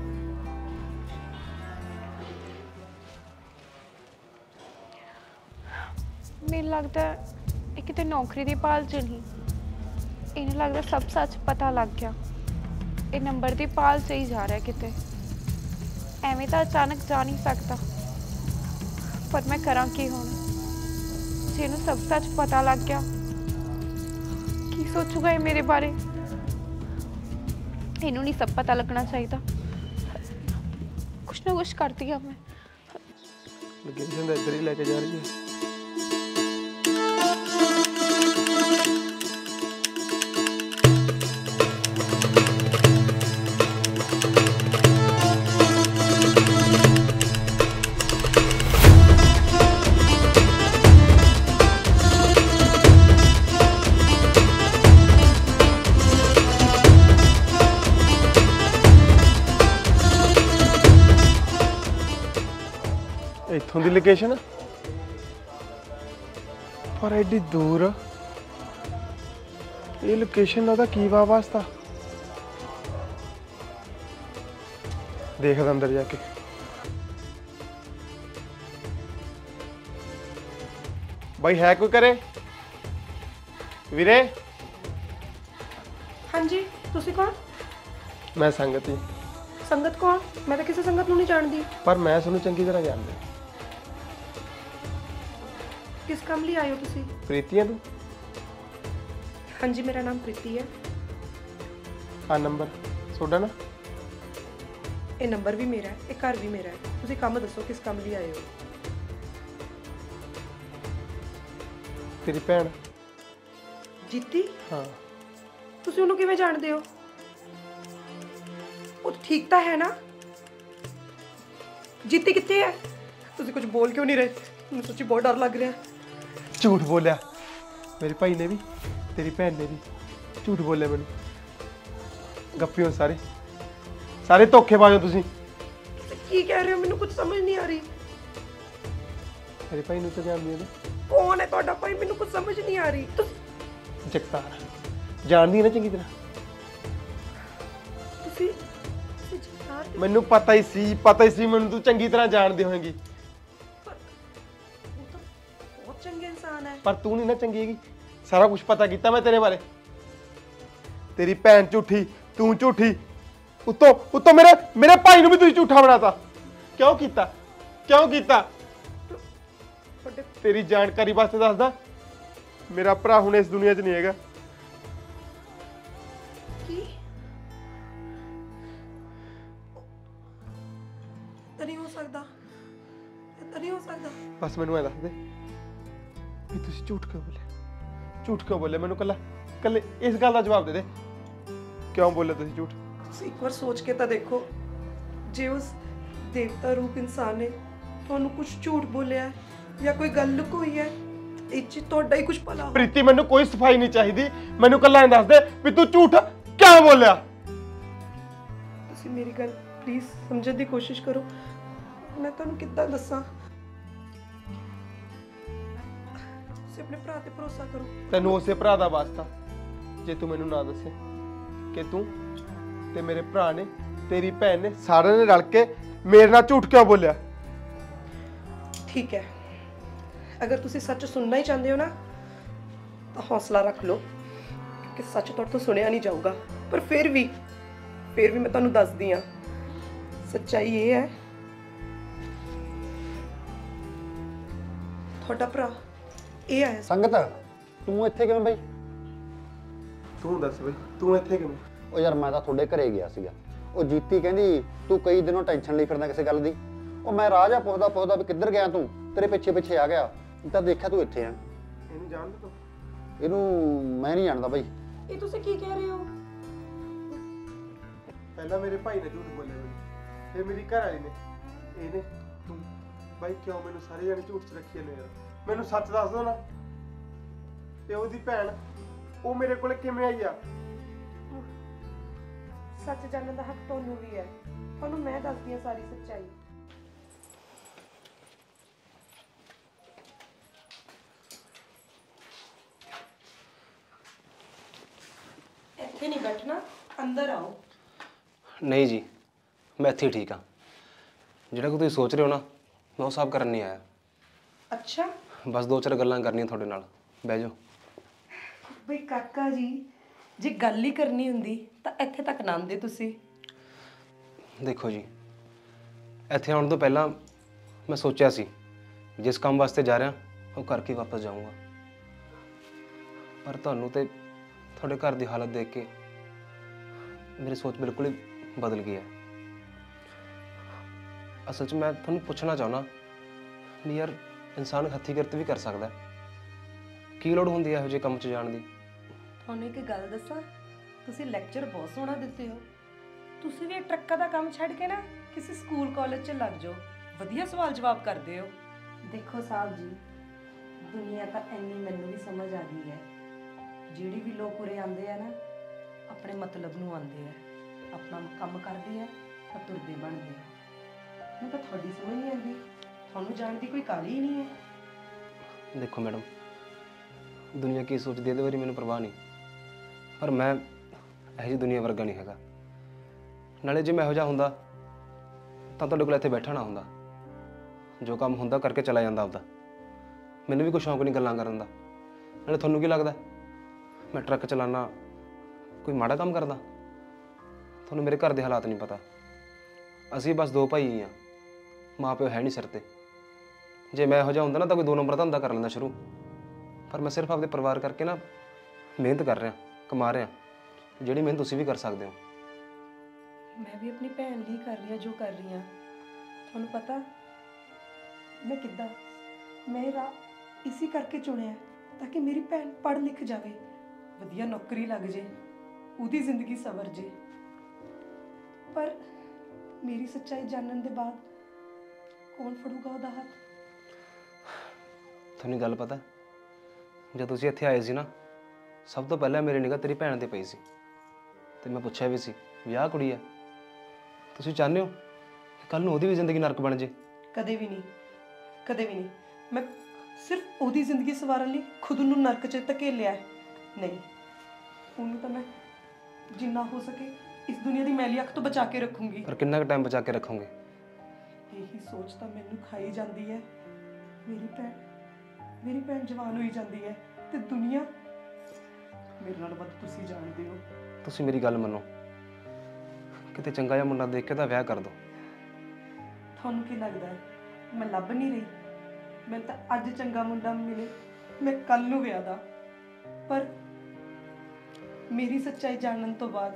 ਮੈਨੂੰ ਲੱਗਦਾ ਇਹ ਕਿਤੇ ਨੌਕਰੀ ਦੀ ਭਾਲ 'ਚ ਨਹੀਂ, ਇਹਨੂੰ ਲੱਗਦਾ ਸਭ ਸੱਚ ਪਤਾ ਲੱਗ ਗਿਆ। ਇਹ ਨੰਬਰ ਦੀ ਭਾਲ 'ਚ ਹੀ ਜਾ ਰਿਹਾ ਕਿਤੇ। ਐਵੇਂ ਤਾਂ ਅਚਾਨਕ ਜਾ ਨਹੀਂ ਸਕਦਾ। ਪਰ ਮੈਂ ਕਰਾਂ ਕੀ ਹੁਣ? ਜੇ ਇਹਨੂੰ ਸਭ ਸੱਚ ਪਤਾ ਲੱਗ ਗਿਆ, ਕੀ ਸੋਚੂਗਾ ਇਹ ਮੇਰੇ ਬਾਰੇ? ਇਹਨੂੰ ਨਹੀਂ ਸਭ ਪਤਾ ਲੱਗਣਾ ਚਾਹੀਦਾ। ਕੁਛ ਨਾ ਕੁਛ ਕਰਦੀ ਆ ਮੈਂ। ਲੋਕੇਸ਼ਨ ਤਾਂ ਇੱਧਰ ਹੀ ਲੈ ਕੇ ਜਾ ਰਹੀ ਹੈ। ਇੱਥੋਂ ਦੀ ਲੋਕੇਸ਼ਨ ਪਰ ਐਡੀ ਦੂਰ ਇਹ ਲੋਕੇਸ਼ਨ ਦਾ ਕੀ ਵਾਸਤਾ ਦੇਖਦਾ ਅੰਦਰ ਜਾ ਕੇ। भाई है कोई करे वीरे हाँ जी तुसी कौन? मैं संगत ही संगत कौन? मैं तो किसी संगत नूं नहीं जानती। पर मैं तुहानूं चंगी तरह जानदा। किस काम लिए आए हो तुसी? प्रीति है तू? हाँ जी मेरा नाम प्रीति है। हाँ नंबर सोडा ना ये नंबर भी मेरा है, ये घर भी मेरा है। तुसी काम दसो किस काम लिए आए हो? तेरी भैन जीती? हाँ तुसी उन्होंने किवें जानदे हो? वो तो ठीक तो है ना? जीती कितने है? तुसी कुछ बोल क्यों नहीं रहे? मुझे सच्ची बहुत डर लग रहा है। झूठ बोलिया मेरे भाई ने भी तेरी भैन ने भी झूठ बोलिया मैनू। गप्पी हो सारे सारे धोखेबाज हो तुसी। की कह रहे हो? मैनू कुछ समझ नहीं आ रही। मेरे भाई नूं तो जानदी है ना। कौन है ਤੁਹਾਡਾ ਭਾਈ? ਮੈਨੂੰ ਕੁਝ ਸਮਝ ਨਹੀਂ ਆ ਰਹੀ। ਜਗਤਾਰ ਜਾਣਦੀ ਹੈ ਨਾ ਚੰਗੀ ਤਰ੍ਹਾਂ। ਤੁਸੀਂ ਜਗਤਾਰ ਦੇ ਮੈਨੂੰ ਪਤਾ ਹੀ ਸੀ ਮੈਨੂੰ ਤੂੰ ਚੰਗੀ ਤਰ੍ਹਾਂ ਜਾਣਦੀ ਹੋਵੇਂਗੀ। ਉਹ ਤਾਂ ਬਹੁਤ ਚੰਗੇ ਇਨਸਾਨ ਹੈ। ਪਰ ਤੂੰ ਨਹੀਂ ਨਾ ਚੰਗੀ ਹੈਗੀ। ਸਾਰਾ ਕੁਝ ਪਤਾ ਕੀਤਾ ਮੈਂ ਤੇਰੇ ਬਾਰੇ। ਤੇਰੀ ਭੈਣ ਝੂਠੀ ਤੂੰ ਝੂਠੀ ਉੱਤੋਂ ਮੇਰੇ ਭਾਈ ਨੂੰ ਵੀ ਤੁਸੀਂ ਝੂਠਾ ਬਣਾਤਾ। ਕਿਉਂ ਕੀਤਾ? तेरी जानकारी वास्ते दसदा मेरा भरा हुण इस दुनिया च नहीं हैगा। की नहीं हो सकता बस मैनू ऐ दस दे भी तुसीं झूठ क्यों बोले मैनू कल्ले इस गल का जवाब दे क्यों बोले तुसीं झूठ? एक बार सोच के तो देखो जे उस देवता रूप इंसान ने ਤੁਹਾਨੂੰ ਕੁਝ ਝੂਠ ਬੋਲਿਆ ਹੈ ਜਾਂ ਕੋਈ ਗੱਲ ਲੁਕੋਈ ਹੈ ਇਹ 'ਚ ਤੁਹਾਡਾ ਹੀ ਕੁਝ ਭਲਾ ਹੋ। ਪ੍ਰੀਤੀ ਮੈਨੂੰ ਕੋਈ ਸਫਾਈ ਨਹੀਂ ਚਾਹੀਦੀ। ਮੈਨੂੰ ਕੱਲਾ ਇਹ ਦੱਸ ਦੇ ਵੀ ਤੂੰ ਝੂਠ ਕਿਉਂ ਬੋਲਿਆ? ਤੁਸੀਂ ਮੇਰੀ ਗੱਲ ਪਲੀਜ਼ ਸਮਝਣ ਦੀ ਕੋਸ਼ਿਸ਼ ਕਰੋ। ਮੈਂ ਤੁਹਾਨੂੰ ਕਿੱਦਾਂ ਦੱਸਾਂ? ਤੁਸੀਂ ਆਪਣੇ ਭਰਾ ਤੇ ਭਰੋਸਾ ਕਰੋ। ਤੈਨੂੰ ਉਸੇ ਭਰਾ ਦਾ ਵਾਸਤਾ ਜੇ ਤੂੰ ਮੈਨੂੰ ਨਾ ਦੱਸੇ ਕਿ ਤੂੰ ਤੇ ਮੇਰੇ ਭਰਾ ਨੇ ਤੇਰੀ ਭੈਣ ਨੇ ਸਾਰਿਆਂ ਨੇ ਰਲ ਕੇ ਮੇਰੇ ਨਾਲ ਝੂਠ ਕਿਉਂ ਬੋਲਿਆ। ठीक है अगर तुसी सच सुनना ही चाहते हो ना तो हौसला रख लो क्योंकि सच तुहाडे तो सुनिया नहीं जाऊगा। पर फिर भी मैं तुहानू दसदी हाँ सच्चाई ये है तुहाडा भरा ये आया ਸੰਗਤ ਤੂੰ ਇੱਥੇ ਕਿਵੇਂ ਬਈ? ਤੂੰ ਦੱਸ ਬਈ ਤੂੰ ਇੱਥੇ ਕਿਵੇਂ? ਉਹ ਯਾਰ ਮੈਂ ਤਾਂ ਤੁਹਾਡੇ ਘਰੇ ਗਿਆ ਸੀਗਾ। ਉਹ ਜੀਤੀ ਕਹਿੰਦੀ ਤੂੰ ਕਈ ਦਿਨੋਂ ਟੈਨਸ਼ਨ ਲਈ ਫਿਰਦਾ ਕਿਸੇ ਗੱਲ ਦੀ। ਉਹ ਮੈਂ ਰਾਜਾ ਪੁੱਛਦਾ ਵੀ ਕਿੱਧਰ ਗਿਆ ਤੂੰ? ਤੇਰੇ ਪਿੱਛੇ ਆ ਗਿਆ ਤਾਂ ਦੇਖਿਆ ਤੂੰ ਇੱਥੇ ਆ। ਇਹਨੂੰ ਜਾਣਦਾ ਤੂੰ? ਇਹਨੂੰ ਮੈਂ ਨਹੀਂ ਜਾਣਦਾ ਬਈ। ये तुसी की कह रहे हो? ਪਹਿਲਾਂ ਮੇਰੇ ਭਾਈ ਨੇ ਝੂਠ ਬੋਲਿਆ ਮੈਨੂੰ ਫਿਰ ਮੇਰੀ ਘਰ ਵਾਲੀ ਨੇ ਇਹਨੇ ਤੂੰ ਬਾਈ ਕਿਉਂ ਮੈਨੂੰ ਸਾਰੇ ਜਾਣੇ ਝੂਠ 'ਚ ਰੱਖੀ ਜਾਂਦੇ ਯਾਰ? ਮੈਨੂੰ ਸੱਚ ਦੱਸ ਦੋ ਨਾ। ਤੇ ਉਹਦੀ ਭੈਣ ਉਹ ਮੇਰੇ ਕੋਲ ਕਿਵੇਂ ਆਈ ਆ? सच जानने का हक तुहानू भी है। तुहानू मैं दसदी हाँ सारी सच्चाई। ਇੱਥੇ ਨਹੀਂ ਬੈਠਣਾ ਅੰਦਰ ਆਓ। नहीं जी मैं इत्थे ही ठीक हाँ। ਜਿਹੜਾ ਕੋਈ ਤੁਸੀਂ ਸੋਚ ਰਹੇ ਹੋ ਨਾ ਮੈਂ ਉਹ ਸਭ ਕਰਨ ਨਹੀਂ ਆਇਆ। ਅੱਛਾ ਬਸ ਦੋ ਚਾਰ ਗੱਲਾਂ ਕਰਨੀਆਂ ਤੁਹਾਡੇ ਨਾਲ। ਬਹਿ ਜਾਓ। ਬਈ ਕਾਕਾ ਜੀ ਜੇ ਗੱਲ ਹੀ ਕਰਨੀ ਹੁੰਦੀ ਤਾਂ ਇੱਥੇ ਤੱਕ ਨਾ ਆਉਂਦੇ ਤੁਸੀਂ। ਦੇਖੋ ਜੀ ਇੱਥੇ ਆਉਣ ਤੋਂ ਪਹਿਲਾਂ ਮੈਂ ਸੋਚਿਆ ਸੀ ਜਿਸ ਕੰਮ ਵਾਸਤੇ ਜਾ ਰਿਹਾ ਉਹ ਕਰਕੇ ਵਾਪਸ ਜਾਊਂਗਾ। ਪਰ ਤੁਹਾਨੂੰ ਤੇ ਤੁਹਾਡੇ ਘਰ ਦੀ ਹਾਲਤ ਦੇਖ ਕੇ ਮੇਰੀ ਸੋਚ ਬਿਲਕੁਲ ਹੀ ਬਦਲ ਗਈ ਹੈ। ਅਸਲ 'ਚ ਮੈਂ ਤੁਹਾਨੂੰ ਪੁੱਛਣਾ ਚਾਹੁੰਦਾ ਵੀ ਯਾਰ ਇਨਸਾਨ ਹੱਥੀਂ ਕਿਰਤ ਵੀ ਕਰ ਸਕਦਾ, ਕੀ ਲੋੜ ਹੁੰਦੀ ਹੈ ਇਹੋ ਜਿਹੇ ਕੰਮ 'ਚ ਜਾਣ ਦੀ? ਤੁਹਾਨੂੰ ਇੱਕ ਗੱਲ ਦੱਸਾਂ, ਤੁਸੀਂ ਲੈਕਚਰ ਬਹੁਤ ਸੋਹਣਾ ਦਿੱਤੇ ਹੋ। ਤੁਸੀਂ ਵੀ ਇਹ ਟਰੱਕਾਂ ਦਾ ਕੰਮ ਛੱਡ ਕੇ ਨਾ ਕਿਸੇ ਸਕੂਲ ਕਾਲਜ 'ਚ ਲੱਗ ਜਾਓ, ਵਧੀਆ ਸਵਾਲ ਜਵਾਬ ਕਰਦੇ ਹੋ। ਦੇਖੋ ਸਾਹਿਬ ਜੀ, ਦੁਨੀਆ ਤਾਂ ਇੰਨੀ ਮੈਨੂੰ ਵੀ ਸਮਝ ਆ ਗਈ ਹੈ, ਜਿਹੜੇ ਵੀ ਲੋਕ ਉਰੇ ਆਉਂਦੇ ਆ ਨਾ ਆਪਣੇ ਮਤਲਬ ਨੂੰ ਆਉਂਦੇ ਆ, ਆਪਣਾ ਕੰਮ ਕਰਦੇ ਆ ਤਾਂ ਤੁਰਦੇ ਬਣਦੇ ਆ। ਮੈਨੂੰ ਤਾਂ ਤੁਹਾਡੀ ਸਮਝ ਨਹੀਂ ਆਉਂਦੀ, ਤੁਹਾਨੂੰ ਜਾਣ ਦੀ ਕੋਈ ਕਾਹਲੀ ਹੀ ਨਹੀਂ ਹੈ। ਦੇਖੋ ਮੈਡਮ, ਦੁਨੀਆ ਕੀ ਸੋਚਦੀ ਹੈ ਇਹਦੇ ਬਾਰੇ ਮੈਨੂੰ ਪਰਵਾਹ ਨਹੀਂ, ਪਰ ਮੈਂ ਇਹੋ ਜਿਹੀ ਦੁਨੀਆ ਵਰਗਾ ਨਹੀਂ ਹੈਗਾ। ਨਾਲੇ ਜੇ ਮੈਂ ਇਹੋ ਜਿਹਾ ਹੁੰਦਾ ਤਾਂ ਤੁਹਾਡੇ ਕੋਲ ਇੱਥੇ ਬੈਠਾ ਨਾ ਹੁੰਦਾ। ਜੋ ਕੰਮ ਹੁੰਦਾ ਕਰਕੇ ਚਲਾ ਜਾਂਦਾ ਆਪਦਾ। ਮੈਨੂੰ ਵੀ ਕੋਈ ਸ਼ੌਂਕ ਨਹੀਂ ਗੱਲਾਂ ਕਰਨ ਦਾ। ਨਾਲੇ ਤੁਹਾਨੂੰ ਕੀ ਲੱਗਦਾ ਮੈਂ ਟਰੱਕ ਚਲਾਉਣਾ ਕੋਈ ਮਾੜਾ ਕੰਮ ਕਰਦਾ? ਤੁਹਾਨੂੰ ਮੇਰੇ ਘਰ ਦੇ ਹਾਲਾਤ ਨਹੀਂ ਪਤਾ। ਅਸੀਂ ਬਸ ਦੋ ਭਾਈ ਹੀ ਹਾਂ, ਮਾਂ ਪਿਓ ਹੈ ਨਹੀਂ ਸਿਰ 'ਤੇ। ਜੇ ਮੈਂ ਇਹੋ ਜਿਹਾ ਹੁੰਦਾ ਨਾ ਤਾਂ ਕੋਈ 2 ਨੰਬਰ ਧੰਦਾ ਕਰ ਲੈਂਦਾ ਸ਼ੁਰੂ, ਪਰ ਮੈਂ ਸਿਰਫ ਆਪਦੇ ਪਰਿਵਾਰ ਕਰਕੇ ਨਾ ਮਿਹਨਤ ਕਰ ਰਿਹਾ, ਕਮਾ ਰਿਹਾ, ਜਿਹੜੀ ਮਿਹਨਤ ਤੁਸੀਂ ਵੀ ਕਰ ਸਕਦੇ ਹੋ। ਮੈਂ ਵੀ ਆਪਣੀ ਭੈਣ ਲਈ ਕਰ ਰਹੀ ਹਾਂ ਜੋ ਕਰ ਰਹੀ ਹਾਂ। ਤੁਹਾਨੂੰ ਪਤਾ ਮੈਂ ਕਿੱਦਾਂ ਮੈਂ ਰਾਹ ਇਸੇ ਕਰਕੇ ਚੁਣਿਆ ਤਾਂ ਕਿ ਮੇਰੀ ਭੈਣ ਪੜ੍ਹ ਲਿਖ ਜਾਵੇ, ਵਧੀਆ ਨੌਕਰੀ ਲੱਗ ਜੇ, ਉਹਦੀ ਜ਼ਿੰਦਗੀ ਸਵਰ ਜੇ। ਪਰ ਮੇਰੀ ਸੱਚਾਈ ਜਾਣਨ ਦੇ ਬਾਅਦ ਕੌਣ ਫੜੂਗਾ ਉਹਦਾ ਹੱਥ? ਤੁਹਾਨੂੰ ਗੱਲ ਪਤਾ, ਜਦ ਤੁਸੀਂ ਇੱਥੇ ਆਏ ਸੀ ਨਾ, ਸਭ ਤੋਂ ਪਹਿਲਾਂ ਮੇਰੀ ਨਿਗਾਹ ਤੇਰੀ ਭੈਣ 'ਤੇ ਪਈ ਸੀ ਤੇ ਮੈਂ ਪੁੱਛਿਆ ਵੀ ਸੀ ਵੀ ਆਹ ਕੁੜੀ ਹੈ, ਤੁਸੀਂ ਚਾਹੁੰਦੇ ਹੋ ਕਿ ਕੱਲ੍ਹ ਨੂੰ ਉਹਦੀ ਵੀ ਜ਼ਿੰਦਗੀ ਨਰਕ ਬਣ ਜੇ? ਕਦੇ ਵੀ ਨਹੀਂ, ਕਦੇ ਵੀ ਨਹੀਂ। ਮੈਂ ਸਿਰਫ ਉਹਦੀ ਜ਼ਿੰਦਗੀ ਸਵਾਰਨ ਲਈ ਖੁਦ ਨੂੰ ਨਰਕ 'ਚ ਧਕੇਲਿਆ ਹੈ। ਨਹੀਂ, ਉਹਨੂੰ ਤਾਂ ਮੈਂ ਜਿੰਨਾ ਹੋ ਸਕੇ ਇਸ ਦੁਨੀਆ ਦੀ ਮੈਲੀ ਅੱਖ ਤੋਂ ਬਚਾ ਕੇ ਰੱਖੂੰਗੀ। ਪਰ ਕਿੰਨਾ ਕੁ ਟਾਈਮ ਬਚਾ ਕੇ ਰੱਖੋਗੇ? ਇਹੀ ਸੋਚ ਤਾਂ ਮੈਨੂੰ ਖਾਈ ਜਾਂਦੀ ਹੈ। ਮੇਰੀ ਭੈਣ ਜਵਾਨ ਹੋਈ ਜਾਂਦੀ ਹੈ ਤੇ ਦੁਨੀਆ ਮੇਰੇ ਨਾਲ ਵੱਧ ਤੁਸੀਂ ਜਾਣਦੇ ਹੋ। ਤੁਸੀਂ ਮੇਰੀ ਗੱਲ ਮੰਨੋ, ਕਿਤੇ ਚੰਗਾ ਜਿਹਾ ਮੁੰਡਾ ਦੇਖ ਕੇ ਤਾਂ ਵਿਆਹ ਕਰ ਦਿਓ। ਤੁਹਾਨੂੰ ਕੀ ਲੱਗਦਾ ਹੈ ਮੈਂ ਲੱਭ ਨਹੀਂ ਰਹੀ? ਮੈਨੂੰ ਤਾਂ ਅੱਜ ਚੰਗਾ ਮੁੰਡਾ ਮਿਲੇ ਮੈਂ ਕੱਲ ਨੂੰ ਵਿਆਹ ਦਾ, ਪਰ ਮੇਰੀ ਸੱਚਾਈ ਜਾਣਨ ਤੋਂ ਬਾਅਦ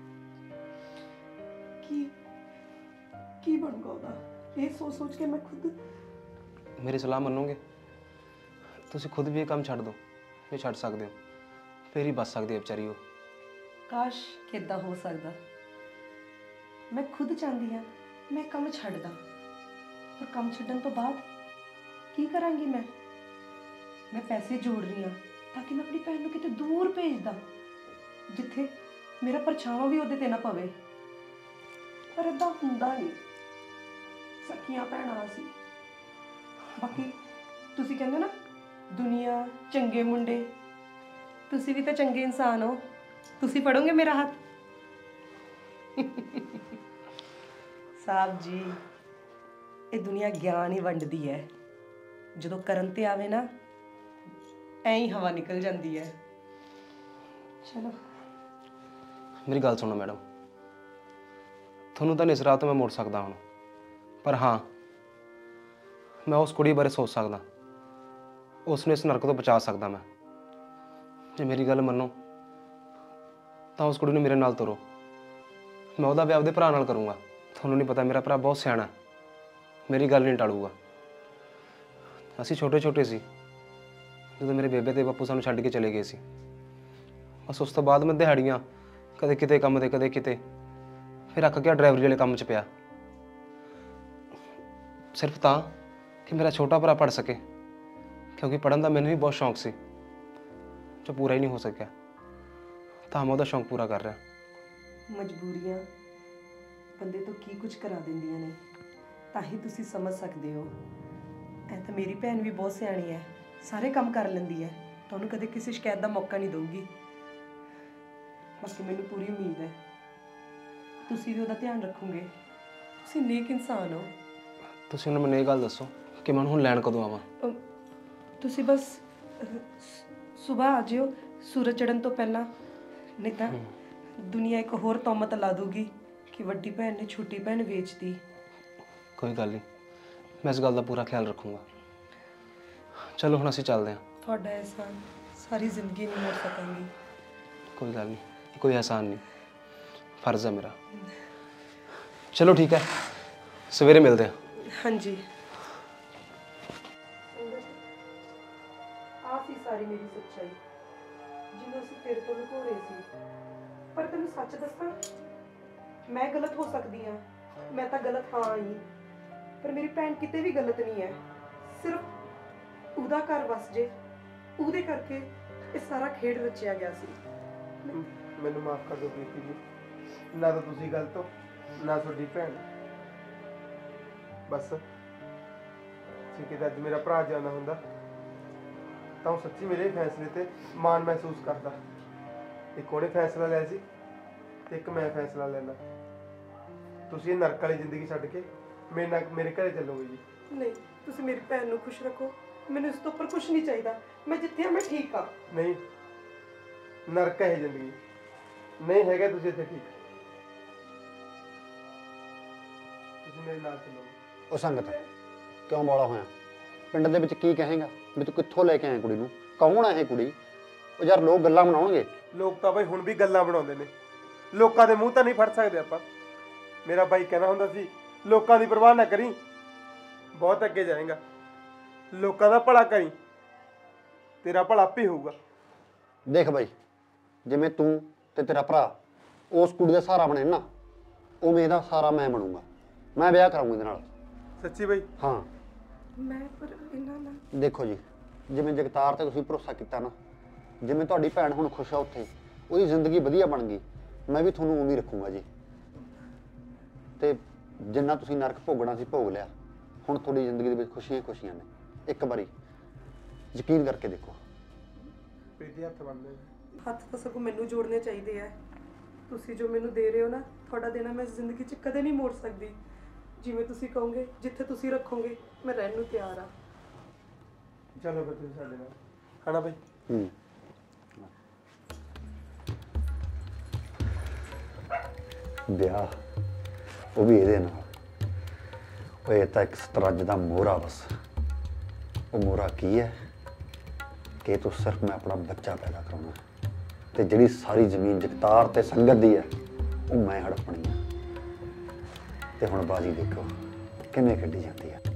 ਕੀ ਬਣੂਗਾ ਉਹਦਾ, ਇਹ ਸੋਚ ਕੇ ਮੈਂ ਖੁਦ। ਮੇਰੀ ਸਲਾਹ ਮੰਨੋਗੇ? ਤੁਸੀਂ ਖੁਦ ਵੀ ਇਹ ਕੰਮ ਛੱਡ ਦਿਓ, ਇਹ ਛੱਡ ਸਕਦੇ ਹੋ, ਫੇਰ ਹੀ ਬਚ ਸਕਦੀ ਹੈ ਵਿਚਾਰੀ ਉਹ। ਕਾਸ਼ ਕਿੱਦਾਂ ਹੋ ਸਕਦਾ। ਮੈਂ ਖੁਦ ਚਾਹੁੰਦੀ ਹਾਂ ਮੈਂ ਕੰਮ ਛੱਡਦਾ, ਪਰ ਕੰਮ ਛੱਡਣ ਤੋਂ ਬਾਅਦ ਕੀ ਕਰਾਂਗੀ ਮੈਂ ਪੈਸੇ ਜੋੜ ਰਹੀ ਹਾਂ ਤਾਂ ਕਿ ਮੈਂ ਆਪਣੀ ਭੈਣ ਨੂੰ ਕਿਤੇ ਦੂਰ ਭੇਜਦਾ, ਜਿੱਥੇ ਮੇਰਾ ਪਰਛਾਵਾਂ ਵੀ ਉਹਦੇ ਤੇ ਨਾ ਪਵੇ। ਪਰ ਏਦਾਂ ਹੁੰਦਾ ਨਹੀਂ, ਸਕੀਆਂ ਭੈਣਾਂ ਸੀ। ਬਾਕੀ ਤੁਸੀਂ ਕਹਿੰਦੇ ਨਾ ਦੁਨੀਆ ਚੰਗੇ ਮੁੰਡੇ, ਤੁਸੀਂ ਵੀ ਤਾਂ ਚੰਗੇ ਇਨਸਾਨ ਹੋ, ਤੁਸੀਂ ਫੜੋਗੇ ਮੇਰਾ ਹੱਥ? ਸਾਹਿਬ ਜੀ, ਇਹ ਦੁਨੀਆ ਗਿਆਨ ਹੀ ਵੰਡਦੀ ਹੈ, ਜਦੋਂ ਕਰਨ ਤੇ ਆਵੇ ਨਾ ਐਂ ਹੀ ਹਵਾ ਨਿਕਲ ਜਾਂਦੀ ਹੈ। ਚਲੋ ਮੇਰੀ ਗੱਲ ਸੁਣੋ ਮੈਡਮ, ਤੁਹਾਨੂੰ ਤਾਂ ਇਸ ਰਾਹ ਤੋਂ ਮੈਂ ਮੋੜ ਸਕਦਾ ਹੁਣ, ਪਰ ਹਾਂ ਮੈਂ ਉਸ ਕੁੜੀ ਬਾਰੇ ਸੋਚ ਸਕਦਾ, ਉਸ ਨੂੰ ਇਸ ਨਰਕ ਤੋਂ ਬਚਾ ਸਕਦਾ ਮੈਂ। ਜੇ ਮੇਰੀ ਗੱਲ ਮੰਨੋ ਤਾਂ ਉਸ ਕੁੜੀ ਨੂੰ ਮੇਰੇ ਨਾਲ ਤੋਰੋ, ਮੈਂ ਉਹਦਾ ਵਿਆਹ ਉਹਦੇ ਭਰਾ ਨਾਲ ਕਰੂੰਗਾ। ਤੁਹਾਨੂੰ ਨਹੀਂ ਪਤਾ, ਮੇਰਾ ਭਰਾ ਬਹੁਤ ਸਿਆਣਾ, ਮੇਰੀ ਗੱਲ ਨਹੀਂ ਟਾਲੂਗਾ। ਅਸੀਂ ਛੋਟੇ ਛੋਟੇ ਸੀ ਜਦੋਂ ਮੇਰੇ ਬੇਬੇ ਤੇ ਬਾਪੂ ਸਾਨੂੰ ਛੱਡ ਕੇ ਚਲੇ ਗਏ ਸੀ। ਬਸ ਉਸ ਤੋਂ ਬਾਅਦ ਮੈਂ ਦਿਹਾੜੀਆਂ ਕਦੇ ਕਿਤੇ ਕੰਮ ਤੇ ਕਦੇ ਕਿਤੇ, ਫਿਰ ਅੱਕ ਗਿਆ ਡਰਾਈਵਰੀ ਵਾਲੇ ਕੰਮ 'ਚ ਪਿਆ, ਸਿਰਫ ਤਾਂ ਕਿ ਮੇਰਾ ਛੋਟਾ ਭਰਾ ਪੜ੍ਹ ਸਕੇ, ਕਿਉਂਕਿ ਪੜ੍ਹਨ ਦਾ ਮੈਨੂੰ ਵੀ ਬਹੁਤ ਸ਼ੌਂਕ ਸੀ ਜੋ ਪੂਰਾ ਹੀ ਨਹੀਂ ਹੋ ਸਕਿਆ, ਤਾਂ ਮੈਂ ਉਹਦਾ ਸ਼ੌਂਕ ਪੂਰਾ ਕਰ ਰਿਹਾ। ਮਜਬੂਰੀਆਂ ਬੰਦੇ ਤੋਂ ਕੀ ਕੁਝ ਕਰਾ ਦਿੰਦੀਆਂ ਨੇ, ਤਾਂ ਹੀ ਤੁਸੀਂ ਸਮਝ ਸਕਦੇ ਹੋ। ਐ ਤਾਂ ਮੇਰੀ ਭੈਣ ਵੀ ਬਹੁਤ ਸਿਆਣੀ ਹੈ, ਸਾਰੇ ਕੰਮ ਕਰ ਲੈਂਦੀ ਹੈ, ਤੁਹਾਨੂੰ ਕਦੇ ਕਿਸੇ ਸ਼ਿਕਾਇਤ ਦਾ ਮੌਕਾ ਨਹੀਂ ਦਊਗੀ। ਬਾਕੀ ਮੈਨੂੰ ਪੂਰੀ ਉਮੀਦ ਹੈ ਤੁਸੀਂ ਵੀ ਉਹਦਾ ਧਿਆਨ ਰੱਖੋਗੇ, ਤੁਸੀਂ ਨੇਕ ਇਨਸਾਨ ਹੋ। ਤੁਸੀਂ ਮੈਨੂੰ ਇਹ ਗੱਲ ਦੱਸੋ ਕਿ ਮੈਂ ਹੁਣ ਲੈਣ ਕਦੋਂ ਆਵਾਂ? ਤੁਸੀਂ ਬਸ ਸਵੇਰ ਆ ਜਿਓ ਸੂਰਜ ਚੜ੍ਹਨ ਤੋਂ ਪਹਿਲਾਂ, ਨਹੀਂ ਤਾਂ ਦੁਨੀਆ ਇੱਕ ਹੋਰ ਤੌਮਤ ਲਾ ਦੂਗੀ ਕਿ ਵੱਡੀ ਭੈਣ ਨੇ ਛੋਟੀ ਭੈਣ ਵੇਚਦੀ। ਕੋਈ ਗੱਲ ਨਹੀਂ, ਮੈਂ ਇਸ ਗੱਲ ਦਾ ਪੂਰਾ ਖਿਆਲ ਰੱਖੂੰਗਾ। ਚਲੋ ਹੁਣ ਅਸੀਂ ਚੱਲਦੇ ਹਾਂ। ਤੁਹਾਡਾ ਅਹਿਸਾਨ ਸਾਰੀ ਜ਼ਿੰਦਗੀ ਨਹੀਂ ਮੋੜ ਸਕਾਂਗੀ। ਕੋਈ ਗੱਲ ਨਹੀਂ, ਕੋਈ ਅਹਿਸਾਨ ਨਹੀਂ, ਫਰਜ਼ ਹੈ ਮੇਰਾ। ਚਲੋ ਠੀਕ ਹੈ, ਸਵੇਰੇ ਮਿਲਦੇ ਹਾਂ। ਹਾਂਜੀ ਆ ਸੀ ਸਾਰੀ ਮੇਰੀ ਸੱਚਾਈ ਜਿਹਨੂੰ ਅਸੀਂ ਤੇਰੇ ਤੋਂ ਲੁਕੋ ਰਹੇ ਸੀ। ਪਰ ਤੈਨੂੰ ਸੱਚ ਦੱਸਾਂ, ਮੈਂ ਗਲਤ ਹੋ ਸਕਦੀ ਹਾਂ, ਮੈਂ ਤਾਂ ਗਲਤ ਹਾਂ ਹੀ, ਪਰ ਮੇਰੀ ਭੈਣ ਕਿਤੇ ਵੀ ਗਲਤ ਨਹੀਂ ਹੈ। ਸਿਰਫ ਉਹਦਾ ਘਰ ਵਸ ਜੇ, ਉਹਦੇ ਕਰਕੇ ਇਹ ਸਾਰਾ ਖੇਡ ਰਚਿਆ ਗਿਆ ਸੀ। ਮੈਨੂੰ ਮਾਫ ਕਰ ਦਿਓ ਪ੍ਰੀਤੀ ਜੀ, ਨਾ ਤਾਂ ਤੁਸੀਂ ਗਲਤ ਹੋ ਨਾ ਤੁਹਾਡੀ ਭੈਣ। ਬਸ ਜੇ ਕਿਤੇ ਅੱਜ ਮੇਰਾ ਭਰਾ ਜਾਂਦਾ ਹੁੰਦਾ ਤਾਂ ਉਹ ਸੱਚੀ ਮੇਰੇ ਫੈਸਲੇ ਤੇ ਮਾਣ ਮਹਿਸੂਸ ਕਰਦਾ। ਇੱਕ ਉਹਨੇ ਫੈਸਲਾ ਲਿਆ ਸੀ ਤੇ ਇੱਕ ਮੈਂ ਫੈਸਲਾ ਲੈਣਾ। ਤੁਸੀਂ ਇਹ ਨਰਕ ਵਾਲੀ ਜ਼ਿੰਦਗੀ ਛੱਡ ਕੇ ਮੇਰੇ ਘਰੇ ਚੱਲੋਗੇ ਜੀ। ਨਹੀਂ, ਤੁਸੀਂ ਮੇਰੀ ਭੈਣ ਨੂੰ ਖੁਸ਼ ਰੱਖੋ, ਮੈਨੂੰ ਇਸ ਤੋਂ ਉੱਪਰ ਕੁਝ ਨਹੀਂ ਚਾਹੀਦਾ। ਮੈਂ ਜਿੱਥੇ ਆ ਮੈਂ ਠੀਕ ਆ। ਨਹੀਂ, ਨਰਕ ਹੈ ਜ਼ਿੰਦਗੀ, ਨਹੀਂ ਹੈਗਾ ਤੁਸੀਂ ਇੱਥੇ ਠੀਕ। ਤੁਸੀਂ ਮੇਰੇ ਨਾਲ ਚੱਲੋ। ਉਹ ਸੰਗਤ ਕਿਉਂ ਬੋਲਾ ਹੋਇਆ? ਪਿੰਡ ਦੇ ਵਿੱਚ ਕੀ ਕਹੇਗਾ ਵੀ ਤੂੰ ਕਿੱਥੋਂ ਲੈ ਕੇ ਆਇਆ ਕੁੜੀ ਨੂੰ? ਕੌਣ ਆ ਇਹ ਕੁੜੀ? ਉਹ ਯਾਰ ਲੋਕ ਗੱਲਾਂ ਬਣਾਉਣਗੇ। ਲੋਕ ਤਾਂ ਬਈ ਹੁਣ ਵੀ ਗੱਲਾਂ ਬਣਾਉਂਦੇ ਨੇ, ਲੋਕਾਂ ਦੇ ਮੂੰਹ ਤਾਂ ਨਹੀਂ ਫੜ ਸਕਦੇ ਆਪਾਂ। ਮੇਰਾ ਬਾਈ ਕਹਿੰਦਾ ਹੁੰਦਾ ਸੀ, ਲੋਕਾਂ ਦੀ ਪਰਵਾਹ ਨਾ ਕਰੀ, ਬਹੁਤ ਅੱਗੇ ਜਾਏਗਾ। ਲੋਕਾਂ ਦਾ ਭਲਾ ਕਰੀ, ਤੇਰਾ ਭਲਾ ਆਪੇ ਹੋਊਗਾ। ਦੇਖ ਬਾਈ, ਜਿਵੇਂ ਤੂੰ ਤੇ ਤੇਰਾ ਭਰਾ ਉਸ ਕੁੜੀ ਦਾ ਸਹਾਰਾ ਬਣੇ ਨਾ, ਉਵੇਂ ਇਹਦਾ ਸਹਾਰਾ ਮੈਂ ਬਣੂੰਗਾ। ਮੈਂ ਵਿਆਹ ਕਰਾਉਂਗਾ ਇਹਦੇ ਨਾਲ। ਸੱਚੀ ਬਾਈ? ਹਾਂ। ਮੈਂ ਪਰ ਇਹਨਾਂ ਨਾਲ ਦੇਖੋ ਜੀ, ਜਿਵੇਂ ਜਗਤਾਰ ਤੇ ਤੁਸੀਂ ਭਰੋਸਾ ਕੀਤਾ ਨਾ, ਜਿਵੇਂ ਤੁਹਾਡੀ ਭੈਣ ਹੁਣ ਖੁਸ਼ ਆ ਉੱਥੇ, ਉਹਦੀ ਜ਼ਿੰਦਗੀ ਵਧੀਆ ਬਣ ਗਈ, ਮੈਂ ਵੀ ਤੁਹਾਨੂੰ ਉਵੇਂ ਹੀ ਰੱਖੂੰਗਾ ਜੀ। ਤੇ ਜਿੰਨਾ ਤੁਸੀਂ ਨਰਕ ਭੋਗਣਾ ਸੀ ਭੋਗ ਲਿਆ, ਹੁਣ ਤੁਹਾਡੀ ਜ਼ਿੰਦਗੀ ਦੇ ਵਿੱਚ ਖੁਸ਼ੀਆਂ ਖੁਸ਼ੀਆਂ ਨੇ। ਇੱਕ ਵਾਰੀ ਯਕੀਨ ਕਰਕੇ ਦੇਖੋ। ਪ੍ਰੀਤੀ ਹੱਥ ਬੰਨ੍ਹਦੇ ਹੱਥ ਤਾਂ ਸਗੋਂ ਮੈਨੂੰ ਜੋੜਨੇ ਚਾਹੀਦੇ ਆ। ਤੁਸੀਂ ਜੋ ਮੈਨੂੰ ਦੇ ਰਹੇ ਹੋ ਨਾ, ਤੁਹਾਡਾ ਦੇਣਾ ਮੈਂ ਜ਼ਿੰਦਗੀ 'ਚ ਕਦੇ ਨਹੀਂ ਮੋੜ ਸਕਦੀ। ਜਿਵੇਂ ਤੁਸੀਂ ਕਹੋਗੇ, ਜਿੱਥੇ ਤੁਸੀਂ ਰੱਖੋਗੇ, ਮੈਂ ਰਹਿਣ ਨੂੰ ਤਿਆਰ ਆ। ਚਲੋ ਫਿਰ ਤੁਸੀਂ ਸਾਡੇ ਨਾਲ, ਖਾਣਾ ਬਾਈ? ਵਿਆਹ ਉਹ ਵੀ ਇਹਦੇ ਨਾਲ। ਉਹ ਇਹ ਤਾਂ ਇੱਕ ਸਤਰੱਜ ਦਾ ਮੋਹਰਾ ਬਸ। ਉਹ ਮੋਹਰਾ ਕੀ ਹੈ ਕਿ ਤੂੰ ਸਿਰਫ ਮੈਂ ਆਪਣਾ ਬੱਚਾ ਪੈਦਾ ਕਰਾਉਣਾ, ਤੇ ਜਿਹੜੀ ਸਾਰੀ ਜ਼ਮੀਨ ਜਗਤਾਰ ਤੇ ਸੰਗਤ ਦੀ ਹੈ ਉਹ ਮੈਂ ਹੜਪਣੀ ਆ। ਤੇ ਹੁਣ ਬਾਜੀ ਦੇਖੋ ਕਿਵੇਂ ਖੇਡੀ ਜਾਂਦੀ ਹੈ।